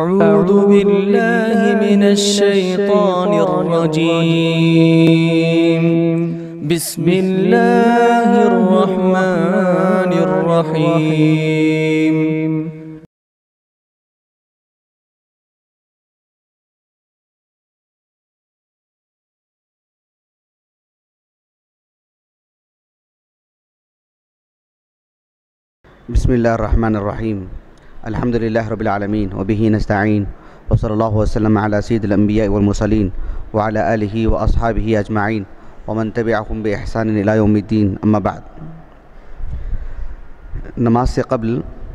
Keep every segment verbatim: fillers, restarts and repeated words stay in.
أعوذ بالله من الشيطان الرجيم. بسم الله الرحمن الرحيم. بسم الله الرحمن الرحيم. الحمد لله رب العالمين وبه نستعين وصلى الله وسلم على سيد الأنبياء والمرسلين وعلى آله وأصحابه أجمعين ومن تبعهم بإحسان إلى يوم الدين. أما بعد، نماز سے قبل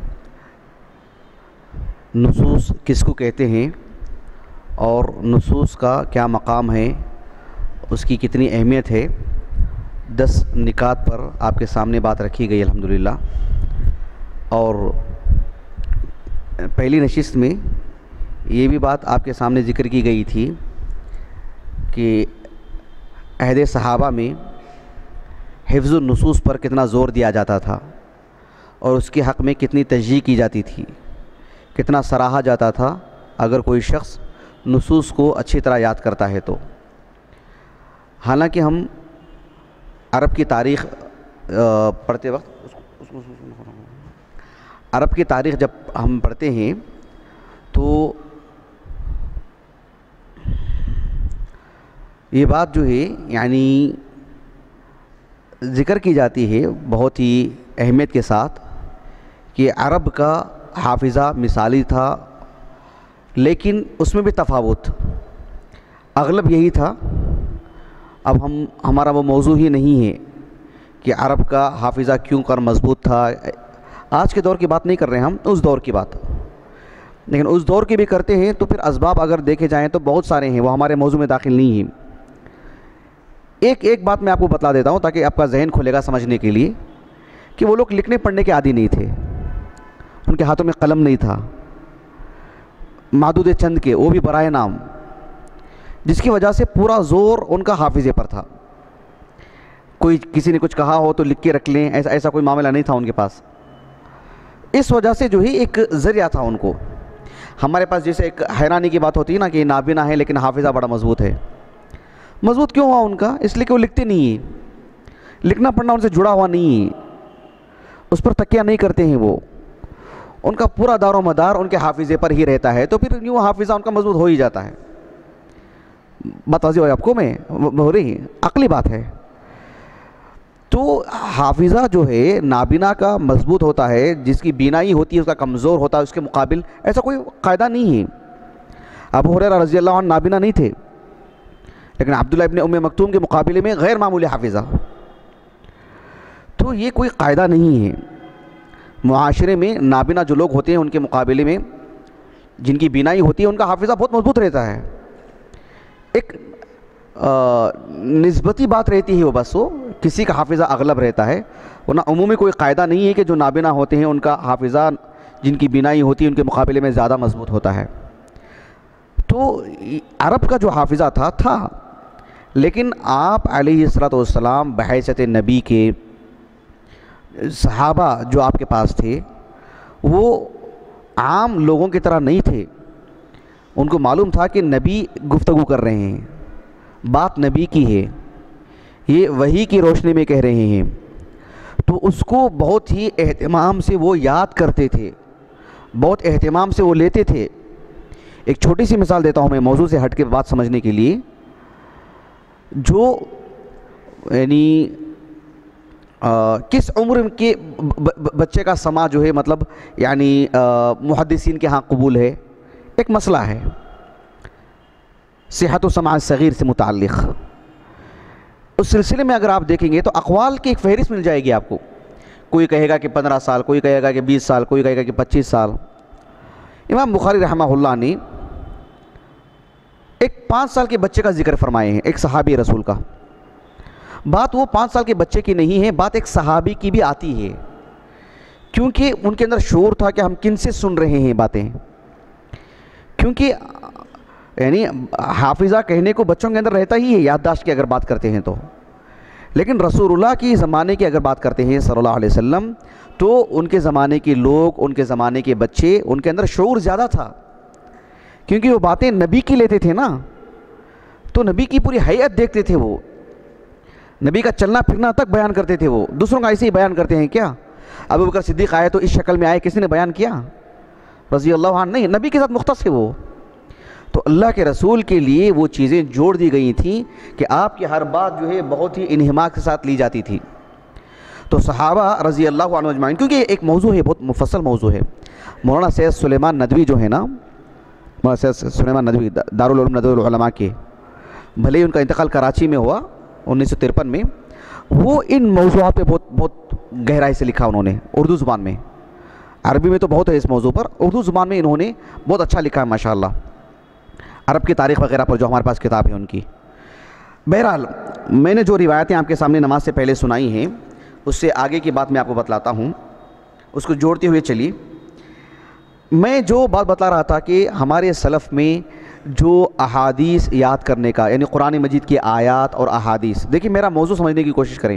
نصوص کس کو کہتے ہیں اور نصوص کا کیا مقام ہے، اس کی کتنی اہمیت ہے، دس نکات پر آپ کے سامنے بات رکھی گئی الحمدللہ. اور پہلی نشست میں یہ بھی بات آپ کے سامنے ذکر کی گئی تھی کہ عہد صحابہ میں حفظ النصوص پر کتنا زور دیا جاتا تھا اور اس کے حق میں کتنی تشجیع کی جاتی تھی، کتنا سراہا جاتا تھا اگر کوئی شخص نصوص کو اچھی طرح یاد کرتا ہے تو. حالانکہ ہم عرب کی تاریخ پڑھتے وقت عرب کی تاریخ جب ہم پڑھتے ہیں تو یہ بات جو ہے یعنی ذکر کی جاتی ہے بہت ہی اہمیت کے ساتھ کہ عرب کا حافظہ مثالی تھا، لیکن اس میں بھی تفاوت اغلب یہی تھا. اب ہم ہمارا وہ موضوع ہی نہیں ہے کہ عرب کا حافظہ کیوں کر مضبوط تھا. آج کے دور کی بات نہیں کر رہے ہیں ہم، اس دور کی بات، لیکن اس دور کی بھی کرتے ہیں تو پھر اسباب اگر دیکھے جائیں تو بہت سارے ہیں، وہ ہمارے موضوع میں داخل نہیں ہیں. ایک ایک بات میں آپ کو بتلا دیتا ہوں تاکہ آپ کا ذہن کھلے گا سمجھنے کے لیے کہ وہ لوگ لکھنے پڑھنے کے عادی نہیں تھے، ان کے ہاتھوں میں قلم نہیں تھا، معدود چند کے، وہ بھی برائے نام، جس کی وجہ سے پورا زور ان کا حافظے پر تھا. کوئی کسی نے کچھ کہا ہو تو لکھ کے رکھ لیں، ایسا ایسا کوئی معاملہ نہیں تھا ان کے پاس. اس وجہ سے جو ہی ایک ذریعہ تھا ان کو. ہمارے پاس جیسے ایک حیرانی کی بات ہوتی ہے نا کہ نابینا ہے لیکن حافظہ بڑا مضبوط ہے. مضبوط کیوں ہوا ان کا؟ اس لیے کہ وہ لکھتے نہیں ہیں، لکھنا پڑھنا ان سے جڑا ہوا نہیں ہے، اس پر تکیہ نہیں کرتے ہیں. وہ ان کا پورا دار و مدار ان کے حافظے پر ہی رہتا ہے، تو پھر یوں حافظہ ان کا مضبوط ہو ہی جاتا ہے. بات واضح ہو آپ کو میں ہو رہی عقلی بات ہے. تو حافظہ جو ہے نابینا کا مضبوط ہوتا ہے، جس کی بینائی ہوتی ہے اس کا کمزور ہوتا ہے، اس کے مقابل ایسا کوئی قاعدہ نہیں ہے. ابو ہریرہ رضی اللہ عنہ نابینا نہیں تھے، لیکن عبداللہ ابن ام مکتوم کے مقابلے میں غیر معمولی حافظہ. تو یہ کوئی قاعدہ نہیں ہے. معاشرے میں نابینا جو لوگ ہوتے ہیں ان کے مقابلے میں جن کی بینائی ہوتی ہے ان کا حافظہ بہت مضبوط رہتا ہے. ایک نسبتی بات رہتی ہے، وہ بس وہ کسی کا حافظہ اغلب رہتا ہے، ورنہ عمومی کوئی قاعدہ نہیں ہے کہ جو نابینا ہوتے ہیں ان کا حافظہ جن کی بینائی ہوتی ہے ان کے مقابلے میں زیادہ مضبوط ہوتا ہے. تو عرب کا جو حافظہ تھا تھا لیکن آپ علیہ الصلوۃ والسلام بحیثیت نبی کے صحابہ جو آپ کے پاس تھے وہ عام لوگوں کی طرح نہیں تھے. ان کو معلوم تھا کہ نبی گفتگو کر رہے ہیں، بات نبی کی ہے، یہ وحی کی روشنی میں کہہ رہے ہیں، تو اس کو بہت ہی اہتمام سے وہ یاد کرتے تھے، بہت اہتمام سے وہ لیتے تھے. ایک چھوٹی سی مثال دیتا ہوں میں موضوع سے ہٹ کے بات سمجھنے کے لیے. جو یعنی کس عمر کے بچے کا سماع جو ہے مطلب یعنی محدثین کے ہاں قبول ہے، ایک مسئلہ ہے صحت و سماع صغیر سے متعلق. اس سلسلے میں اگر آپ دیکھیں گے تو اقوال کی ایک فہرست مل جائے گی آپ کو. کوئی کہے گا کہ پندرہ سال، کوئی کہے گا کہ بیس سال، کوئی کہے گا کہ پچیس سال. امام بخاری رحمہ اللہ نے ایک پانچ سال کے بچے کا ذکر فرمائے ہیں، ایک صحابی رسول کا. بات وہ پانچ سال کے بچے کی نہیں ہے، بات ایک صحابی کی بھی آتی ہے، کیونکہ ان کے اندر شعور تھا کہ ہم کن سے سن رہے ہیں باتیں. کیونکہ یعنی حافظہ کہنے کو بچوں کے اندر رہتا ہی ہے یادداشت کی اگر بات کرتے ہیں تو، لیکن رسول اللہ کی زمانے کی اگر بات کرتے ہیں صلی اللہ علیہ وسلم تو ان کے زمانے کے لوگ، ان کے زمانے کے بچے، ان کے اندر شعور زیادہ تھا. کیونکہ وہ باتیں نبی کی لیتے تھے نا، تو نبی کی پوری حیت دیکھتے تھے، وہ نبی کا چلنا پھرنا تک بیان کرتے تھے۔ وہ دوسروں کا ایسے ہی بیان کرتے ہیں کیا؟ ابو بکر صدیق آئے تو اس شکل میں آئے، کسی نے بیان کیا رضی اللہ عنہ؟ نہیں، نبی کے ساتھ مختص ہے وہ۔ تو اللہ کے رسول کے لیے وہ چیزیں جوڑ دی گئی تھیں کہ آپ کی ہر بات جو ہے بہت ہی انہماک کے ساتھ لی جاتی تھی۔ تو صحابہ رضی اللہ عنہ اجمعین، کیونکہ یہ ایک موضوع ہے، بہت مفصل موضوع ہے۔ مولانا سید سلیمان ندوی جو ہے نا، مولانا سید سلیمان ندوی دارالعلوم ندوی العلماء کے، بھلے ہی ان کا انتقال کراچی میں ہوا انیس سو ترپن میں، وہ ان موضوعات پہ بہت بہت گہرائی سے لکھا انہوں نے اردو زبان میں۔ عربی میں تو بہت ہے اس موضوع پر، اردو زبان میں انہوں نے بہت اچھا لکھا ہے ماشاءاللہ، عرب کی تاریخ وغیرہ پر جو ہمارے پاس کتاب ہے ان کی۔ بہرحال میں نے جو روایتیں آپ کے سامنے نماز سے پہلے سنائی ہیں، اس سے آگے کی بات میں آپ کو بتلاتا ہوں، اس کو جوڑتے ہوئے چلیے۔ میں جو بات بتلا رہا تھا کہ ہمارے سلف میں جو احادیث یاد کرنے کا، یعنی قرآن مجید کی آیات اور احادیث، دیکھیں میرا موضوع سمجھنے کی کوشش کریں۔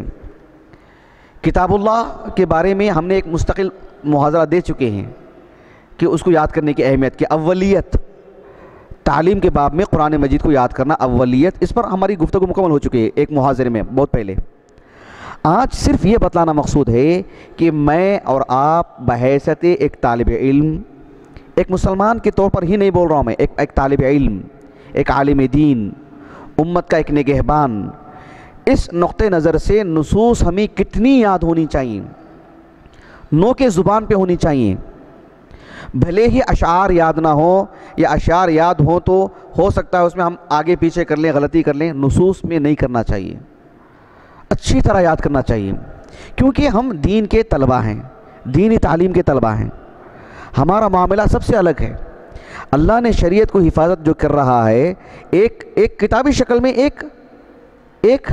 کتاب اللہ کے بارے میں ہم نے ایک مستقل محاضرہ دے چکے ہیں کہ اس کو یاد کرنے کی اہمیت، کہ اولیت تعلیم کے باب میں قرآن مجید کو یاد کرنا اولیت، اس پر ہماری گفتگو مکمل ہو چکی ہے ایک محاضرے میں بہت پہلے۔ آج صرف یہ بتلانا مقصود ہے کہ میں اور آپ بحیثیت ایک طالب علم، ایک مسلمان کے طور پر ہی نہیں بول رہا ہوں میں، ایک ایک طالب علم، ایک عالم دین، امت کا ایک نگہبان، اس نقطۂ نظر سے نصوص ہمیں کتنی یاد ہونی چاہیے، نو کے زبان پہ ہونی چاہیے۔ بھلے ہی اشعار یاد نہ ہو یا اشعار یاد ہوں تو ہو سکتا ہے اس میں ہم آگے پیچھے کر لیں، غلطی کر لیں، نصوص میں نہیں کرنا چاہیے، اچھی طرح یاد کرنا چاہیے، کیونکہ ہم دین کے طلبہ ہیں، دینی تعلیم کے طلبہ ہیں، ہمارا معاملہ سب سے الگ ہے۔ اللہ نے شریعت کو حفاظت جو کر رہا ہے، ایک ایک کتابی شکل میں، ایک ایک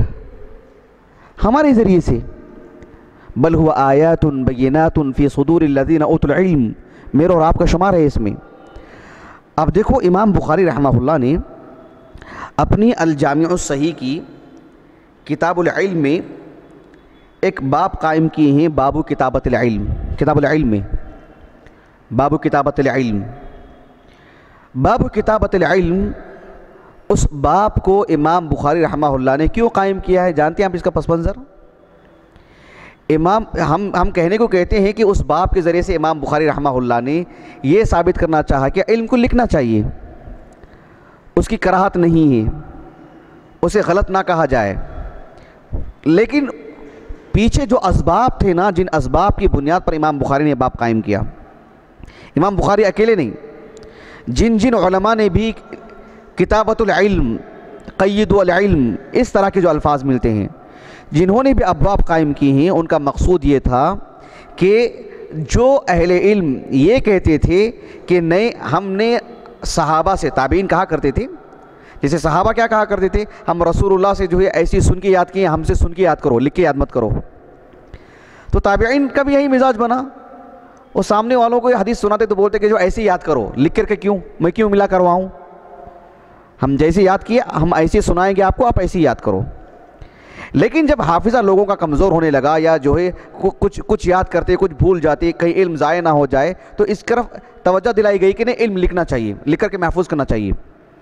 ہمارے ذریعے سے، بل هو آیات بینات فی صدور الذین اوتوا العلم، میرا اور آپ کا شمار ہے اس میں۔ اب دیکھو امام بخاری رحمہ اللہ نے اپنی الجامع الصحیح کی کتاب العلم میں ایک باب قائم کیے ہیں، باب کتابت العلم، کتاب العلم میں باب کتابت العلم، باب کتابت العلم، اس باب کو امام بخاری رحمہ اللہ نے کیوں قائم کیا ہے جانتے ہیں آپ اس کا پس منظر؟ امام ہم ہم کہنے کو کہتے ہیں کہ اس باب کے ذریعے سے امام بخاری رحمہ اللہ نے یہ ثابت کرنا چاہا کہ علم کو لکھنا چاہیے، اس کی کراہت نہیں ہے، اسے غلط نہ کہا جائے، لیکن پیچھے جو اسباب تھے نا، جن اسباب کی بنیاد پر امام بخاری نے باب قائم کیا، امام بخاری اکیلے نہیں، جن جن علماء نے بھی کتابت العلم، قید العلم، اس طرح کے جو الفاظ ملتے ہیں، جنہوں نے بھی ابواب قائم کی ہیں، ان کا مقصود یہ تھا کہ جو اہل علم یہ کہتے تھے کہ نہیں، ہم نے صحابہ سے، تابعین کہا کرتے تھے، جیسے صحابہ کیا کہا کرتے تھے، ہم رسول اللہ سے جو ہے ایسی سن کے یاد کیے، ہم سے سن کے یاد کرو، لکھ کے یاد مت کرو۔ تو تابعین کا بھی یہی مزاج بنا، وہ سامنے والوں کو یہ حدیث سناتے تو بولتے کہ جو ایسے یاد کرو، لکھ کر کے کیوں، میں کیوں ملا کرواؤں، ہم جیسے یاد کیے ہم ایسے سنائیں گے آپ کو، آپ ایسے یاد کرو۔ لیکن جب حافظہ لوگوں کا کمزور ہونے لگا، یا جو ہے کچھ کچھ یاد کرتے کچھ بھول جاتے، کہیں علم ضائع نہ ہو جائے، تو اس طرف توجہ دلائی گئی کہ نہیں، علم لکھنا چاہیے، لکھ کر کے محفوظ کرنا چاہیے۔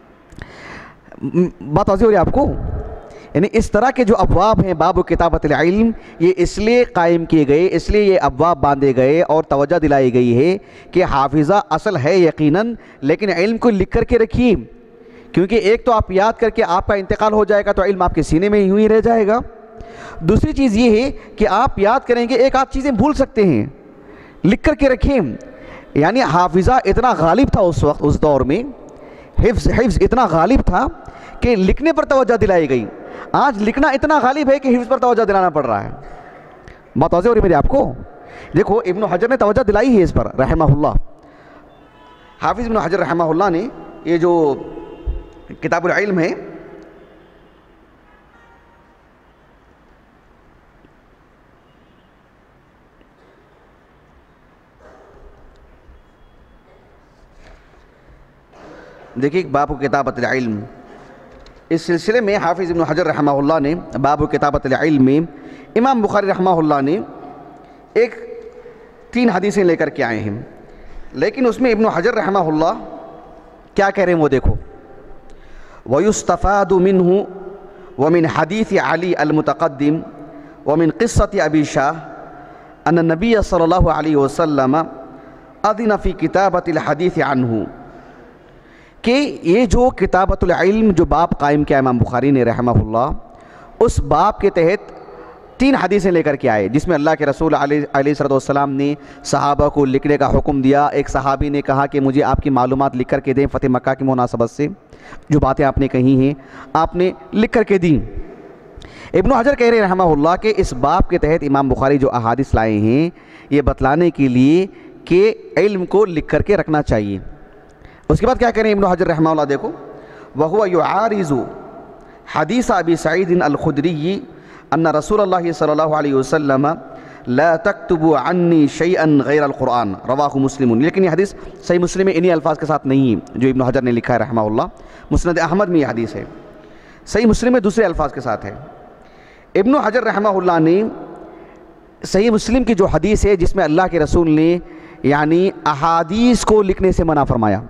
بات واضح ہو رہی ہے آپ کو؟ یعنی اس طرح کے جو ابواب ہیں باب کتابت العلم، یہ اس لیے قائم کیے گئے، اس لیے یہ ابواب باندھے گئے اور توجہ دلائی گئی ہے کہ حافظہ اصل ہے یقیناً، لیکن علم کو لکھ کر کے رکھیے، کیونکہ ایک تو آپ یاد کر کے آپ کا انتقال ہو جائے گا تو علم آپ کے سینے میں یوں ہی رہ جائے گا، دوسری چیز یہ ہے کہ آپ یاد کریں گے ایک آدھ چیزیں بھول سکتے ہیں، لکھ کر کے رکھیں۔ یعنی حافظہ اتنا غالب تھا اس وقت، اس دور میں حفظ حفظ اتنا غالب تھا کہ لکھنے پر توجہ دلائی گئی۔ آج لکھنا اتنا غالب ہے کہ حفظ پر توجہ دلانا پڑ رہا ہے۔ بات واضح ہو رہی میری آپ کو؟ دیکھو ابن حجر نے توجہ دلائی ہے اس پر رحمہ اللہ، حافظ ابن حجر رحمہ اللہ نے یہ جو کتاب العلم ہے، دیکھیے باب کتابت العلم، اس سلسلے میں حافظ ابن حجر رحمہ اللہ نے باب کتابت العلم میں امام بخاری رحمہ اللہ نے ایک تین حدیثیں لے کر کے آئے ہیں، لیکن اس میں ابن حجر رحمہ اللہ کیا کہہ رہے ہیں وہ دیکھو. وَيُسْتَفَادُ مِنْهُ وَمِنْ حَدِيثِ عَلِي الْمُتَقَدِّمِ وَمِنْ قِصَّةِ أَبِي شَاهِ أَنَّ النَّبِيَّ صلی اللہ علیہ وسلم أَذِنَ فِي كِتَابَةِ الْحَدِيثِ عَنْهُ. کہ یہ جو کتابۃ العلم جو باب قائم کیا امام بخاری نے رحمہ اللہ، اس باب کے تحت تین حدیثیں لے کر کے آئے جس میں اللہ کے رسول علیہ علیہ السلام نے صحابہ کو لکھنے کا حکم دیا. ایک صحابی نے کہا کہ مجھے آپ کی معلومات لکھ کر کے دیں فتح مکہ کی مناسبت سے، جو باتیں آپ نے کہی ہیں آپ نے لکھ کر کے دیں. ابن حجر کہہ رہے رحمہ اللہ کہ اس باب کے تحت امام بخاری جو احادیث لائے ہیں یہ بتلانے کے لیے کہ علم کو لکھ کر کے رکھنا چاہیے. اس کے بعد کیا کہہ رہے ہیں ابن حجر رحمہ اللہ، دیکھو وَهُوَ يُعَارِضُ حدیث ابی سعید الخدری ان رسول اللہ صلی اللہ علیہ وسلم لا تكتبوا عنی شیئا غیر القرآن رواہ مسلم. لیکن یہ حدیث صحیح مسلم میں انہی الفاظ کے ساتھ نہیں ہے جو ابن حجر نے لکھا ہے رحمہ اللہ. مسند احمد میں یہ حدیث ہے، صحیح مسلم میں دوسرے الفاظ کے ساتھ ہے. ابن حجر رحمہ اللہ نے صحیح مسلم کی جو حدیث ہے جس میں اللہ کے رسول نے یعنی احادیث کو لکھنے سے منع فرمایا،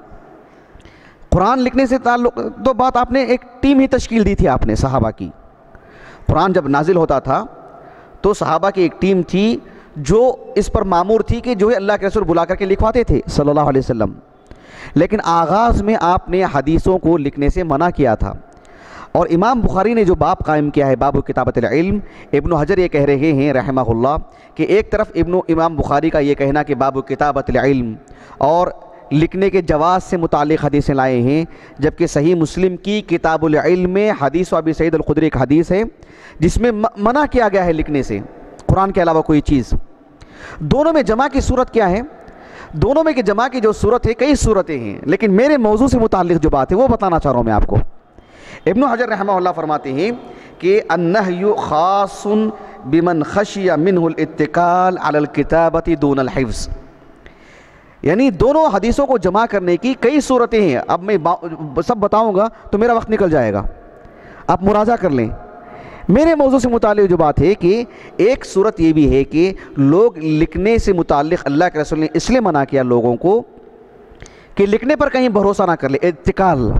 قرآن لکھنے سے تعلق تو بات آپ نے ایک ٹیم ہی تشکیل دی تھی آپ نے صحابہ کی. قرآن جب نازل ہوتا تھا تو صحابہ کی ایک ٹیم تھی جو اس پر مامور تھی کہ جو ہے اللہ کے رسول بلا کر کے لکھواتے تھے صلی اللہ علیہ وسلم. لیکن آغاز میں آپ نے حدیثوں کو لکھنے سے منع کیا تھا. اور امام بخاری نے جو باب قائم کیا ہے باب کتابت العلم، ابن حجر یہ کہہ رہے ہیں رحمہ اللہ کہ ایک طرف ابن امام بخاری کا یہ کہنا کہ باب کتابت العلم اور لکھنے کے جواز سے متعلق حدیثیں لائے ہیں، جبکہ صحیح مسلم کی کتاب العلم میں حدیث ابی سعید الخدری ایک حدیث ہے جس میں منع کیا گیا ہے لکھنے سے قرآن کے علاوہ کوئی چیز. دونوں میں جمع کی صورت کیا ہے؟ دونوں میں کہ جمع کی جو صورت ہے کئی صورتیں ہیں، لیکن میرے موضوع سے متعلق جو بات ہے وہ بتانا چاہ رہا ہوں میں آپ کو. ابن حجر رحمہ اللہ فرماتے ہیں کہ النہی خاص بمن خشی منہ الاتکال علی الکتابت دون الحفظ. یعنی دونوں حدیثوں کو جمع کرنے کی کئی صورتیں ہیں. اب میں سب بتاؤں گا تو میرا وقت نکل جائے گا، آپ مراجعہ کر لیں. میرے موضوع سے متعلق جو بات ہے کہ ایک صورت یہ بھی ہے کہ لوگ لکھنے سے متعلق اللہ کے رسول نے اس لیے منع کیا لوگوں کو کہ لکھنے پر کہیں بھروسہ نہ کر لے، اتکال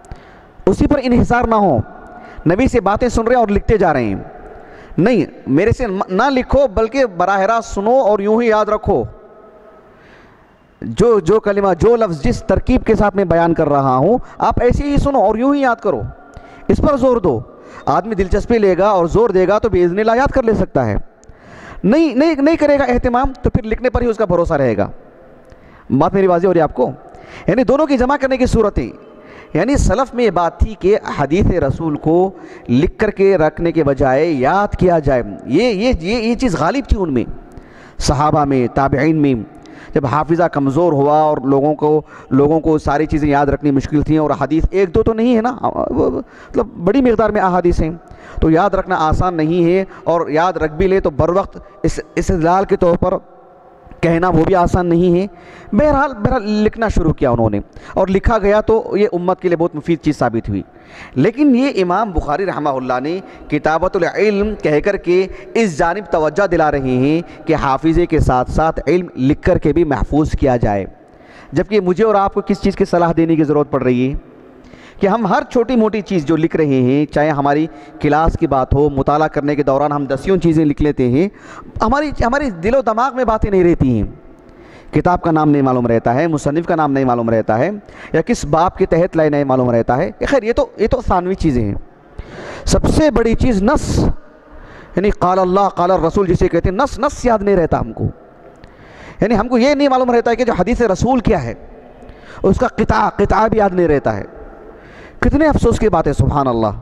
اسی پر انحصار نہ ہو. نبی سے باتیں سن رہے ہیں اور لکھتے جا رہے ہیں، نہیں میرے سے نہ لکھو بلکہ براہ راست سنو اور یوں ہی یاد رکھو. جو جو کلمہ جو لفظ جس ترکیب کے ساتھ میں بیان کر رہا ہوں آپ ایسے ہی سنو اور یوں ہی یاد کرو، اس پر زور دو. آدمی دلچسپی لے گا اور زور دے گا تو باذن اللہ یاد کر لے سکتا ہے، نہیں نہیں نہیں کرے گا اہتمام تو پھر لکھنے پر ہی اس کا بھروسہ رہے گا. بات میری واضح ہو رہی ہے آپ کو؟ یعنی دونوں کی جمع کرنے کی صورتیں، یعنی سلف میں یہ بات تھی کہ حدیث رسول کو لکھ کر کے رکھنے کے بجائے یاد کیا جائے. یہ یہ یہ یہ چیز غالب تھی ان میں، صحابہ میں، تابعین میں. جب حافظہ کمزور ہوا اور لوگوں کو لوگوں کو ساری چیزیں یاد رکھنی مشکل تھیں اور حدیث ایک دو تو نہیں ہے نا، مطلب بڑی مقدار میں احادیث ہیں تو یاد رکھنا آسان نہیں ہے، اور یاد رکھ بھی لے تو بر وقت اس استدلال کے طور پر کہنا وہ بھی آسان نہیں ہے. بہرحال بہرحال لکھنا شروع کیا انہوں نے اور لکھا گیا تو یہ امت کے لیے بہت مفید چیز ثابت ہوئی. لیکن یہ امام بخاری رحمہ اللہ نے کتابت العلم کہہ کر کے اس جانب توجہ دلا رہے ہیں کہ حافظے کے ساتھ ساتھ علم لکھ کر کے بھی محفوظ کیا جائے. جبکہ مجھے اور آپ کو کس چیز کی صلاح دینے کی ضرورت پڑ رہی ہے کہ ہم ہر چھوٹی موٹی چیز جو لکھ رہے ہیں، چاہے ہماری کلاس کی بات ہو، مطالعہ کرنے کے دوران ہم دسیوں چیزیں لکھ لیتے ہیں، ہماری ہماری دل و دماغ میں باتیں نہیں رہتی ہیں. کتاب کا نام نہیں معلوم رہتا ہے، مصنف کا نام نہیں معلوم رہتا ہے، یا کس باب کے تحت لائے نہیں معلوم رہتا ہے. خیر یہ تو یہ تو ثانوی چیزیں ہیں. سب سے بڑی چیز نص، یعنی قال اللہ قال الرسول جسے کہتے ہیں، نص نص یاد نہیں رہتا ہم کو. یعنی ہم کو یہ نہیں معلوم رہتا ہے کہ جو حدیث رسول کیا ہے، اس کا قطعہ قطعہ بھی یاد نہیں رہتا ہے. کتنے افسوس کی بات ہے، سبحان اللہ.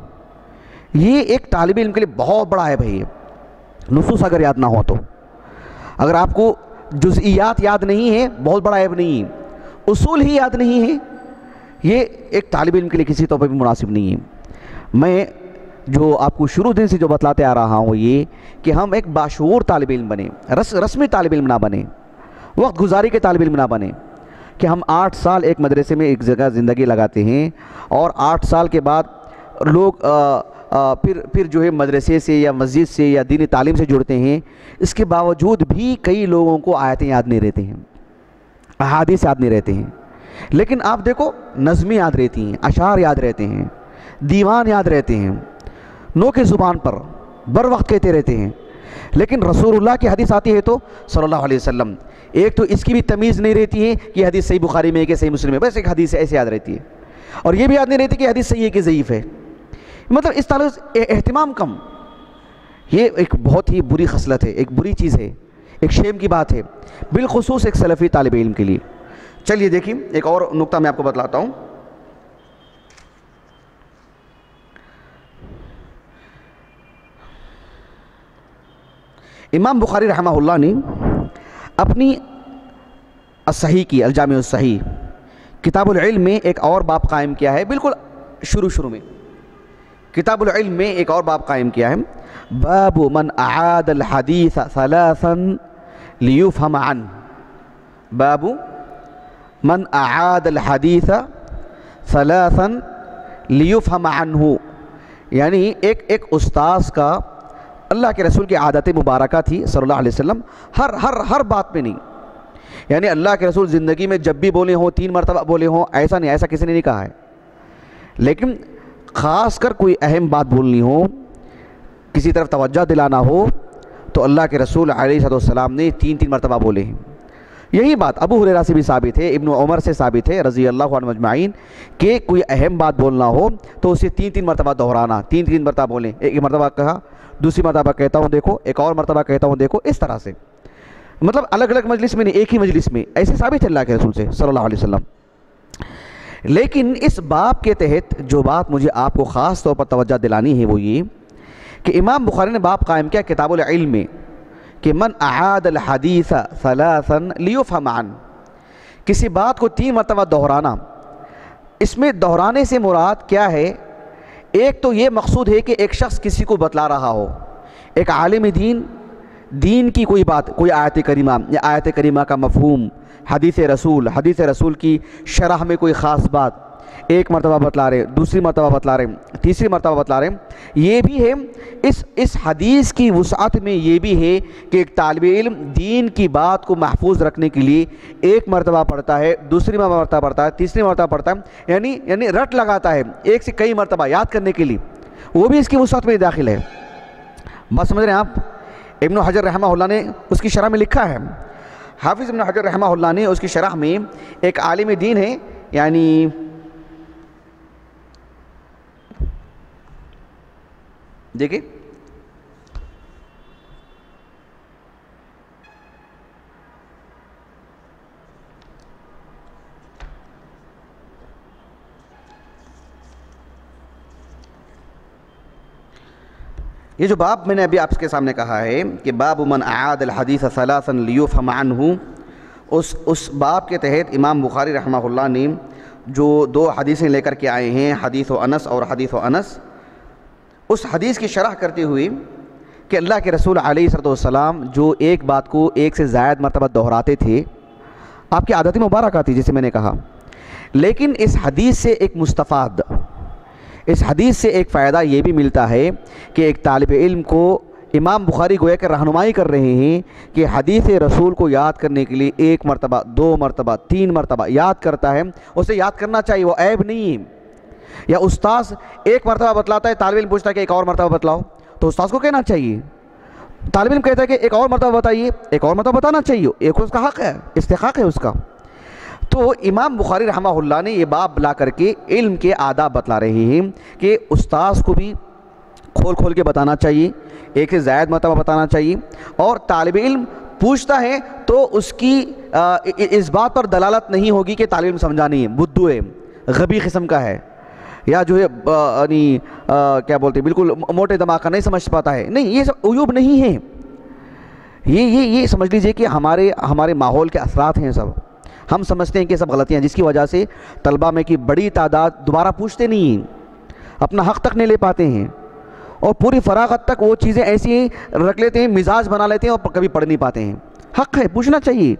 یہ ایک طالب علم کے لیے بہت بڑا ہے بھائی. نصوص اگر یاد نہ ہو تو، اگر آپ کو جزئیات یاد نہیں ہے بہت بڑا عیب نہیں ہے، اصول ہی یاد نہیں ہے، یہ ایک طالب علم کے لیے کسی طور پر بھی مناسب نہیں ہے. میں جو آپ کو شروع دن سے جو بتلاتے آ رہا ہوں یہ کہ ہم ایک باشعور طالب علم بنیں، رس رسمی طالب علم نہ بنیں، وقت گزاری کے طالب علم نہ بنیں کہ ہم آٹھ سال ایک مدرسے میں ایک جگہ زندگی لگاتے ہیں اور آٹھ سال کے بعد لوگ آ, آ, پھر پھر جو ہے مدرسے سے یا مسجد سے یا دینی تعلیم سے جڑتے ہیں. اس کے باوجود بھی کئی لوگوں کو آیتیں یاد نہیں رہتے ہیں، احادیث یاد نہیں رہتے ہیں. لیکن آپ دیکھو نظمیں یاد رہتی ہیں، اشعار یاد رہتے ہیں، دیوان یاد رہتے ہیں، نو کے زبان پر بر وقت کہتے رہتے ہیں. لیکن رسول اللہ کی حدیث آتی ہے تو صلی اللہ علیہ وسلم ایک تو اس کی بھی تمیز نہیں رہتی ہے کہ حدیث صحیح بخاری میں ہے کہ صحیح مسلم ہے، بس ایک حدیث ایسے یاد رہتی ہے. اور یہ بھی یاد نہیں رہتی کہ حدیث صحیح ہے کہ ضعیف ہے. مطلب اس طرح سے اہتمام کم. یہ ایک بہت ہی بری خصلت ہے، ایک بری چیز ہے، ایک شیم کی بات ہے، بالخصوص ایک سلفی طالب علم کے لیے. چلیے دیکھیں ایک اور نقطہ میں آپ کو بتلاتا ہوں. امام بخاری رحمہ اللہ نے اپنی الصحیح کی الجامع الصحیح کتاب العلم میں ایک اور باب قائم کیا ہے. بالکل شروع شروع میں کتاب العلم میں ایک اور باب قائم کیا ہے. باب من اعاد الحدیث ثلاثا لیفهم عنه. باب من اعاد الحدیث ثلاثا لیفهم عنه. یعنی ایک ایک استاذ کا اللہ کے رسول کی عادت مبارکہ تھی صلی اللہ علیہ وسلم، ہر ہر ہر بات میں نہیں. یعنی اللہ کے رسول زندگی میں جب بھی بولے ہوں، تین مرتبہ بولے ہوں، ایسا نہیں، ایسا کسی نے نہیں کہا ہے. لیکن خاص کر کوئی اہم بات بولنی ہو، کسی طرف توجہ دلانا ہو، تو اللہ کے رسول علیہ السلام نے تین تین مرتبہ بولے ہیں. یہی بات ابو ہریرہ سے بھی ثابت ہے، ابن عمر سے ثابت ہے رضی اللہ عنہ اجمعین کہ کوئی اہم بات بولنا ہو تو اسے تین تین مرتبہ دہرانا، تین تین مرتبہ بولیں. ایک مرتبہ کہا، دوسری مرتبہ کہتا ہوں دیکھو، ایک اور مرتبہ کہتا ہوں دیکھو، اس طرح سے. مطلب الگ الگ مجلس میں نہیں، ایک ہی مجلس میں. ایسے ثابت ہے اللہ کے رسول سے صلی اللہ علیہ وسلم. لیکن اس باب کے تحت جو بات مجھے آپ کو خاص طور پر توجہ دلانی ہے وہ یہ کہ امام بخاری نے باب قائم کیا کتاب العلم میں کہ من اعاد الحدیث ثلاثا لیفهم عنه. کسی بات کو تین مرتبہ دہرانا، اس میں دہرانے سے مراد کیا ہے؟ ایک تو یہ مقصود ہے کہ ایک شخص کسی کو بتلا رہا ہو، ایک عالم دین دین کی کوئی بات، کوئی آیت کریمہ یا آیت کریمہ کا مفہوم، حدیث رسول حدیث رسول کی شرح میں کوئی خاص بات ایک مرتبہ بتلا رہے، دوسری مرتبہ بتلا رہے، تیسری مرتبہ بتلا رہے. یہ بھی ہے اس اس حدیث کی وسعت میں، یہ بھی ہے کہ ایک طالب علم دین کی بات کو محفوظ رکھنے کے لیے ایک مرتبہ پڑھتا ہے، دوسری مرتبہ پڑھتا ہے، تیسری مرتبہ پڑھتا ہے، یعنی یعنی رٹ لگاتا ہے ایک سے کئی مرتبہ یاد کرنے کے لیے، وہ بھی اس کی وسعت میں داخل ہے. بات سمجھ رہے ہیں آپ؟ ابن حجر رحمہ اللہ نے اس کی شرح میں لکھا ہے، حافظ ابن حجر رحمہ اللہ نے اس کی شرح میں ایک عالم دین ہے، یعنی دیکھیں یہ جو باب میں نے ابھی آپ کے سامنے کہا ہے کہ باب من اعاد الحدیث ثلاثا لیفهم عنه، اس اس باب کے تحت امام بخاری رحمہ اللہ نے جو دو حدیثیں لے کر کے آئے ہیں، حدیث و انس اور حدیث و انس، اس حدیث کی شرح کرتے ہوئے کہ اللہ کے رسول علیہ السلام جو ایک بات کو ایک سے زائد مرتبہ دہراتے تھے، آپ کی عادت مبارکہ تھی جیسے میں نے کہا. لیکن اس حدیث سے ایک مستفاد، اس حدیث سے ایک فائدہ یہ بھی ملتا ہے کہ ایک طالب علم کو امام بخاری گویا کہ رہنمائی کر رہے ہیں کہ حدیث رسول کو یاد کرنے کے لیے ایک مرتبہ، دو مرتبہ، تین مرتبہ یاد کرتا ہے، اسے یاد کرنا چاہیے، وہ عیب نہیں ہے. یا استاذ ایک مرتبہ بتلاتا ہے، طالب علم پوچھتا ہے کہ ایک اور مرتبہ بتلاؤ، تو استاذ کو کہنا چاہیے. طالب علم کہتا ہے کہ ایک اور مرتبہ بتائیے، ایک اور مرتبہ بتانا چاہیے، ایک اس کا حق ہے، استحقاق ہے اس کا. تو امام بخاری رحمہ اللہ نے یہ باب لا کر کے علم کے آداب بتلا رہے ہیں کہ استاذ کو بھی کھول کھول کے بتانا چاہیے، ایک سے زائد مرتبہ بتانا چاہیے. اور طالب علم پوچھتا ہے تو اس کی اس بات پر دلالت نہیں ہوگی کہ طالب علم سمجھا نہیں ہے، بدو ہے، غبی قسم کا ہے، یا جو ہے یعنی کیا بولتے ہیں بالکل موٹے دماغ کا نہیں سمجھ پاتا ہے. نہیں، یہ سب عیوب نہیں ہیں. یہ یہ یہ سمجھ لیجئے کہ ہمارے ہمارے ماحول کے اثرات ہیں. سب ہم سمجھتے ہیں کہ سب غلطیاں، جس کی وجہ سے طلبہ میں کی بڑی تعداد دوبارہ پوچھتے نہیں ہیں، اپنا حق تک نہیں لے پاتے ہیں، اور پوری فراغت تک وہ چیزیں ایسی رکھ لیتے ہیں، مزاج بنا لیتے ہیں اور کبھی پڑھ نہیں پاتے ہیں. حق ہے، پوچھنا چاہیے.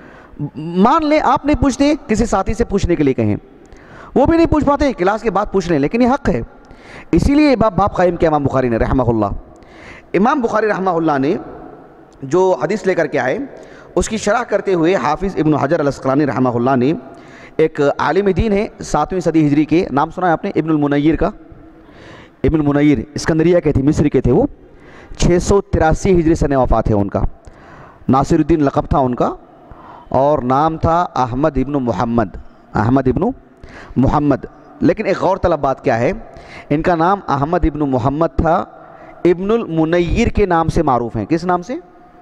مان لیں آپ نہیں پوچھتے، کسی ساتھی سے پوچھنے کے لیے کہیں، وہ بھی نہیں پوچھ پاتے، کلاس کے بعد پوچھ لیں، لیکن یہ حق ہے. اسی لیے باب باب قائم کیا امام بخاری نے رحمہ اللہ. امام بخاری رحمہ اللہ نے جو حدیث لے کر کے آئے اس کی شرح کرتے ہوئے حافظ ابن حجر الاسقلانی رحمہ اللہ نے ایک عالم دین ہے ساتویں صدی ہجری کے، نام سنا ہے آپ نے ابن المنیر کا؟ ابن المنیر اسکندریہ کے تھے، مصر کے تھے وہ، چھ سو تراسی ہجری سن وفات ہے ان کا، ناصر الدین لقب تھا ان کا، اور نام تھا احمد ابن محمد، احمد ابن محمد۔ لیکن ایک غور طلب بات کیا ہے، ان کا نام احمد ابن محمد تھا، ابن المنیر کے نام سے معروف ہیں۔ کس نام سے؟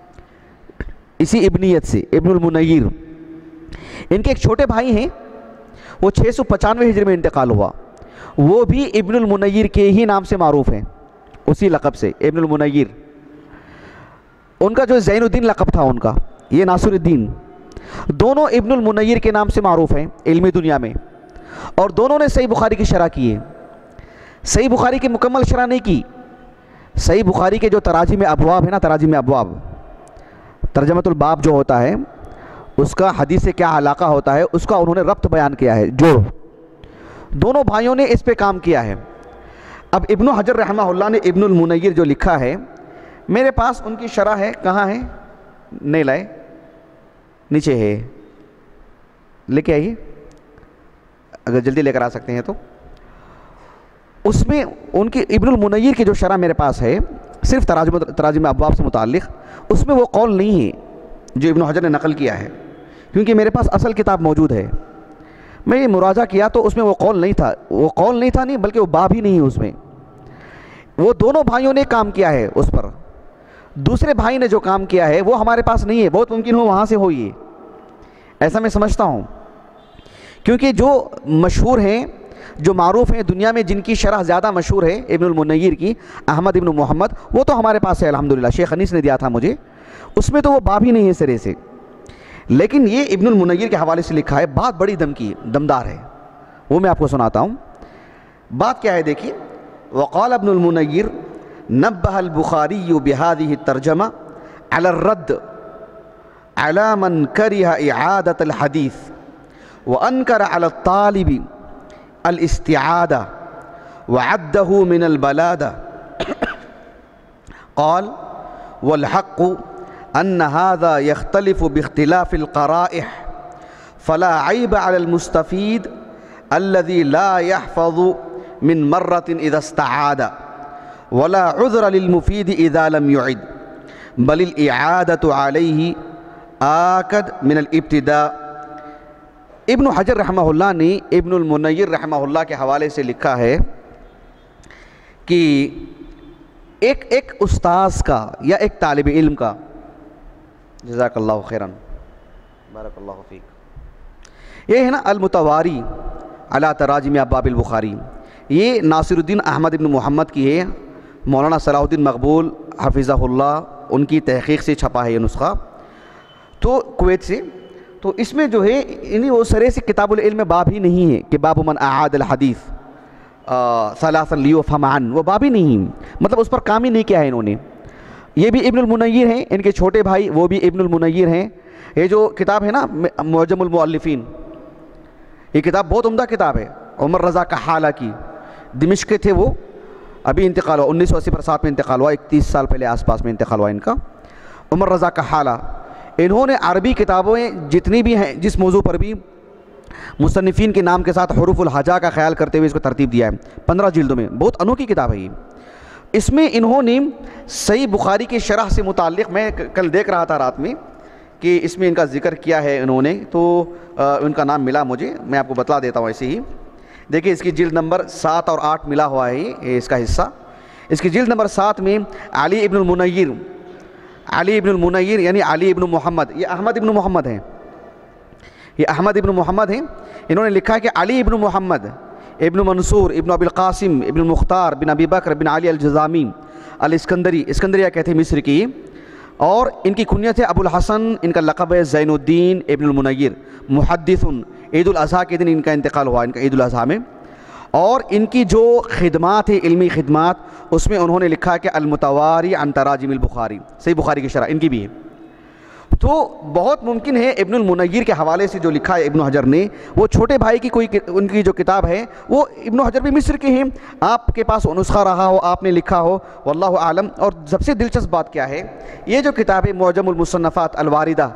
اسی ابنیت سے، ابن المنیر۔ ان کے ایک چھوٹے بھائی ہیں، وہ چھ سو پچانوے ہجری میں انتقال ہوا، وہ بھی ابن المنیر کے ہی نام سے معروف ہیں، اسی لقب سے ابن المنیر۔ ان کا جو زین الدین لقب تھا ان کا، یہ ناصر الدین، دونوں ابن المنیر کے نام سے معروف ہیں علمی دنیا میں، اور دونوں نے صحیح بخاری کی شرح کی ہے۔ صحیح بخاری کی مکمل شرح نہیں کی، صحیح بخاری کے جو تراجم ابواب ہے نا، تراجم ابواب، ترجمۃ الباب جو ہوتا ہے اس کا حدیث سے کیا علاقہ ہوتا ہے، اس کا انہوں نے ربط بیان کیا ہے، جو دونوں بھائیوں نے اس پہ کام کیا ہے۔ اب ابن حجر رحمہ اللہ نے ابن المنیر جو لکھا ہے، میرے پاس ان کی شرح ہے، کہاں ہے؟ نہیں لائے؟ نیچے ہے، لے کے آئیے اگر جلدی لے کر آ سکتے ہیں تو۔ اس میں ان کی ابن المنیر کی جو شرح میرے پاس ہے، صرف تراجم تراجم ابواب سے متعلق، اس میں وہ قول نہیں ہے جو ابن حجر نے نقل کیا ہے، کیونکہ میرے پاس اصل کتاب موجود ہے۔ میں یہ مراجعہ کیا تو اس میں وہ قول نہیں تھا، وہ قول نہیں تھا نہیں بلکہ وہ باب ہی نہیں ہے اس میں۔ وہ دونوں بھائیوں نے کام کیا ہے اس پر، دوسرے بھائی نے جو کام کیا ہے وہ ہمارے پاس نہیں ہے، بہت ممکن ہو وہاں سے ہو، یہ ایسا میں سمجھتا ہوں، کیونکہ جو مشہور ہیں، جو معروف ہیں دنیا میں، جن کی شرح زیادہ مشہور ہے ابن المنیر کی، احمد ابن محمد، وہ تو ہمارے پاس ہے الحمدللہ، شیخ انیس نے دیا تھا مجھے، اس میں تو وہ باب ہی نہیں ہے سرے سے۔ لیکن یہ ابن المنیر کے حوالے سے لکھا ہے، بات بڑی دم کی دمدار ہے، وہ میں آپ کو سناتا ہوں۔ بات کیا ہے دیکھیے، وقال ابن المنیر نبہ البخاری بهذه الترجمہ على الرد على من کرہ اعادة الحدیث وانکر على الطالب الاستعادہ وعدہ من البلادہ، قال والحق ان هذا يختلف باختلاف القرائح فلا عيب على المستفيد الذي لا يحفظ من مرة اذا استعاد ولا عذر للمفيد اذا لم يعد بل الاعادة عليه آکد من الابتداء۔ ابن حجر رحمہ اللہ نے ابن المنیر رحمہ اللہ کے حوالے سے لکھا ہے کہ ایک ایک استاذ کا یا ایک طالب علم کا، جزاک اللہ خیراً بارک اللہ فیک، یہ ہے نا المتواری علی تراجم ابواب البخاری، یہ ناصر الدین احمد ابن محمد کی ہے، مولانا صلاح الدین مقبول حفظہ اللہ ان کی تحقیق سے چھپا ہے یہ نسخہ، تو کویت سے۔ تو اس میں جو ہے انہیں وہ سرے سے کتاب العلم میں باب ہی نہیں ہے کہ باب من اعاد الحدیث ثلاثا لیفهم عنہ، وہ باب ہی نہیں، مطلب اس پر کام ہی نہیں کیا ہے انہوں نے۔ یہ بھی ابن المنیر ہیں، ان کے چھوٹے بھائی وہ بھی ابن المنیر ہیں۔ یہ جو کتاب ہے نا معجم المؤلفین، یہ کتاب بہت عمدہ کتاب ہے، عمر رضا کحالہ کی، دمشق کے تھے وہ، ابھی انتقال ہوا انیس سو اسی پر سات میں انتقال ہوا، اکتیس سال پہلے آس پاس میں انتقال ہوا ان کا، عمر رضا کحالہ۔ انہوں نے عربی کتابیں جتنی بھی ہیں جس موضوع پر بھی مصنفین کے نام کے ساتھ حروف الہجا کا خیال کرتے ہوئے اس کو ترتیب دیا ہے، پندرہ جلدوں میں، بہت انوکھی کتاب ہے یہ۔ اس میں انہوں نے صحیح بخاری کی شرح سے متعلق، میں کل دیکھ رہا تھا رات میں کہ اس میں ان کا ذکر کیا ہے انہوں نے، تو ان کا نام ملا مجھے، میں آپ کو بتلا دیتا ہوں ایسے ہی۔ دیکھیں اس کی جلد نمبر سات اور آٹھ ملا ہوا ہے یہ اس کا حصہ۔ اس کی جلد نمبر سات میں علی ابن المنیر، علی ابن المنیر یعنی علی ابن محمد، یہ احمد ابن محمد ہیں، یہ احمد ابن محمد ہیں، انہوں نے لکھا ہے کہ علی ابن محمد ابن منصور ابن ابی القاسم ابن مختار بن ابی بکر بن علی الجزامی الاسکندری، اسکندریہ کہتے ہیں مصر کی، اور ان کی کنیت ہے ابو الحسن، ان کا لقب ہے زین الدین ابن المنیر، محدث، عید الاضحیٰ کے دن ان کا انتقال ہوا، ان کا عید الاضحیٰ میں۔ اور ان کی جو خدمات ہے، علمی خدمات، اس میں انہوں نے لکھا کہ المتواری عن تراجم البخاری، صحیح بخاری کی شرح ان کی بھی ہے۔ تو بہت ممکن ہے ابن المنیر کے حوالے سے جو لکھا ہے ابن حجر نے، وہ چھوٹے بھائی کی کوئی ان کی جو کتاب ہے، وہ ابن حجر بھی مصر کے ہیں، آپ کے پاس وہ نسخہ رہا ہو، آپ نے لکھا ہو، واللہ عالم۔ اور سب سے دلچسپ بات کیا ہے، یہ جو کتاب ہے معجم المصنفات الواردہ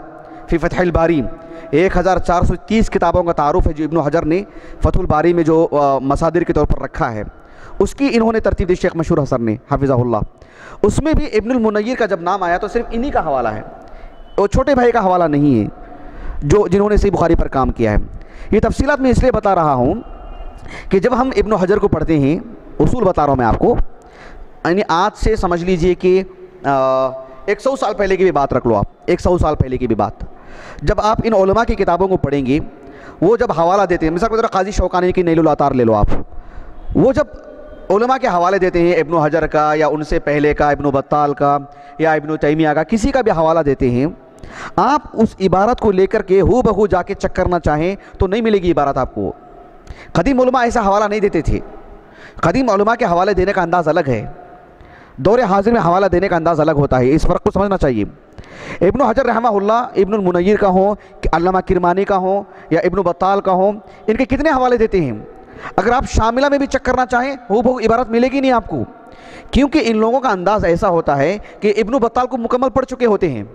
فی فتح الباری، ایک ہزار چار سو تیس کتابوں کا تعارف ہے جو ابن حجر نے فتح الباری میں جو مصادر کے طور پر رکھا ہے، اس کی انہوں نے ترتیب دی شیخ مشہور حسن نے حفظہ اللہ۔ اس میں بھی ابن المنیر کا جب نام آیا تو صرف انہی کا حوالہ ہے، وہ چھوٹے بھائی کا حوالہ نہیں ہے جو جنہوں نے صحیح بخاری پر کام کیا ہے۔ یہ تفصیلات میں اس لیے بتا رہا ہوں کہ جب ہم ابن حجر کو پڑھتے ہیں، اصول بتا رہا ہوں میں آپ کو، یعنی آج سے سمجھ لیجئے کہ ایک سو سال پہلے کی بھی بات رکھ لو آپ، ایک سو سال پہلے کی بھی بات، جب آپ ان علماء کی کتابوں کو پڑھیں گے، وہ جب حوالہ دیتے ہیں، مثال کے طور پر قاضی شوکانی کی نیل العطار لے لو آپ، وہ جب علماء کے حوالے دیتے ہیں ابن حجر کا یا ان سے پہلے کا ابن بطال کا یا ابن تیمیہ کا، کسی کا بھی حوالہ دیتے ہیں، آپ اس عبارت کو لے کر کے ہو بہو جا کے چیک کرنا چاہیں تو نہیں ملے گی عبارت آپ کو۔ قدیم علماء ایسا حوالہ نہیں دیتے تھے، قدیم علماء کے حوالے دینے کا انداز الگ ہے، دور حاضر میں حوالہ دینے کا انداز الگ ہوتا ہے، اس فرق کو سمجھنا چاہیے۔ ابن حجر رحمہ اللہ ابن المنیر کا ہوں، علامہ کرمانی کا ہوں یا ابن بطال کا ہوں، ان کے کتنے حوالے دیتے ہیں؟ اگر آپ شاملہ میں بھی چیک کرنا چاہیں ہو بہو عبارت ملے گی نہیں آپ کو، کیونکہ ان لوگوں کا انداز ایسا ہوتا ہے کہ ابن بطال کو مکمل پڑھ چکے ہوتے ہیں،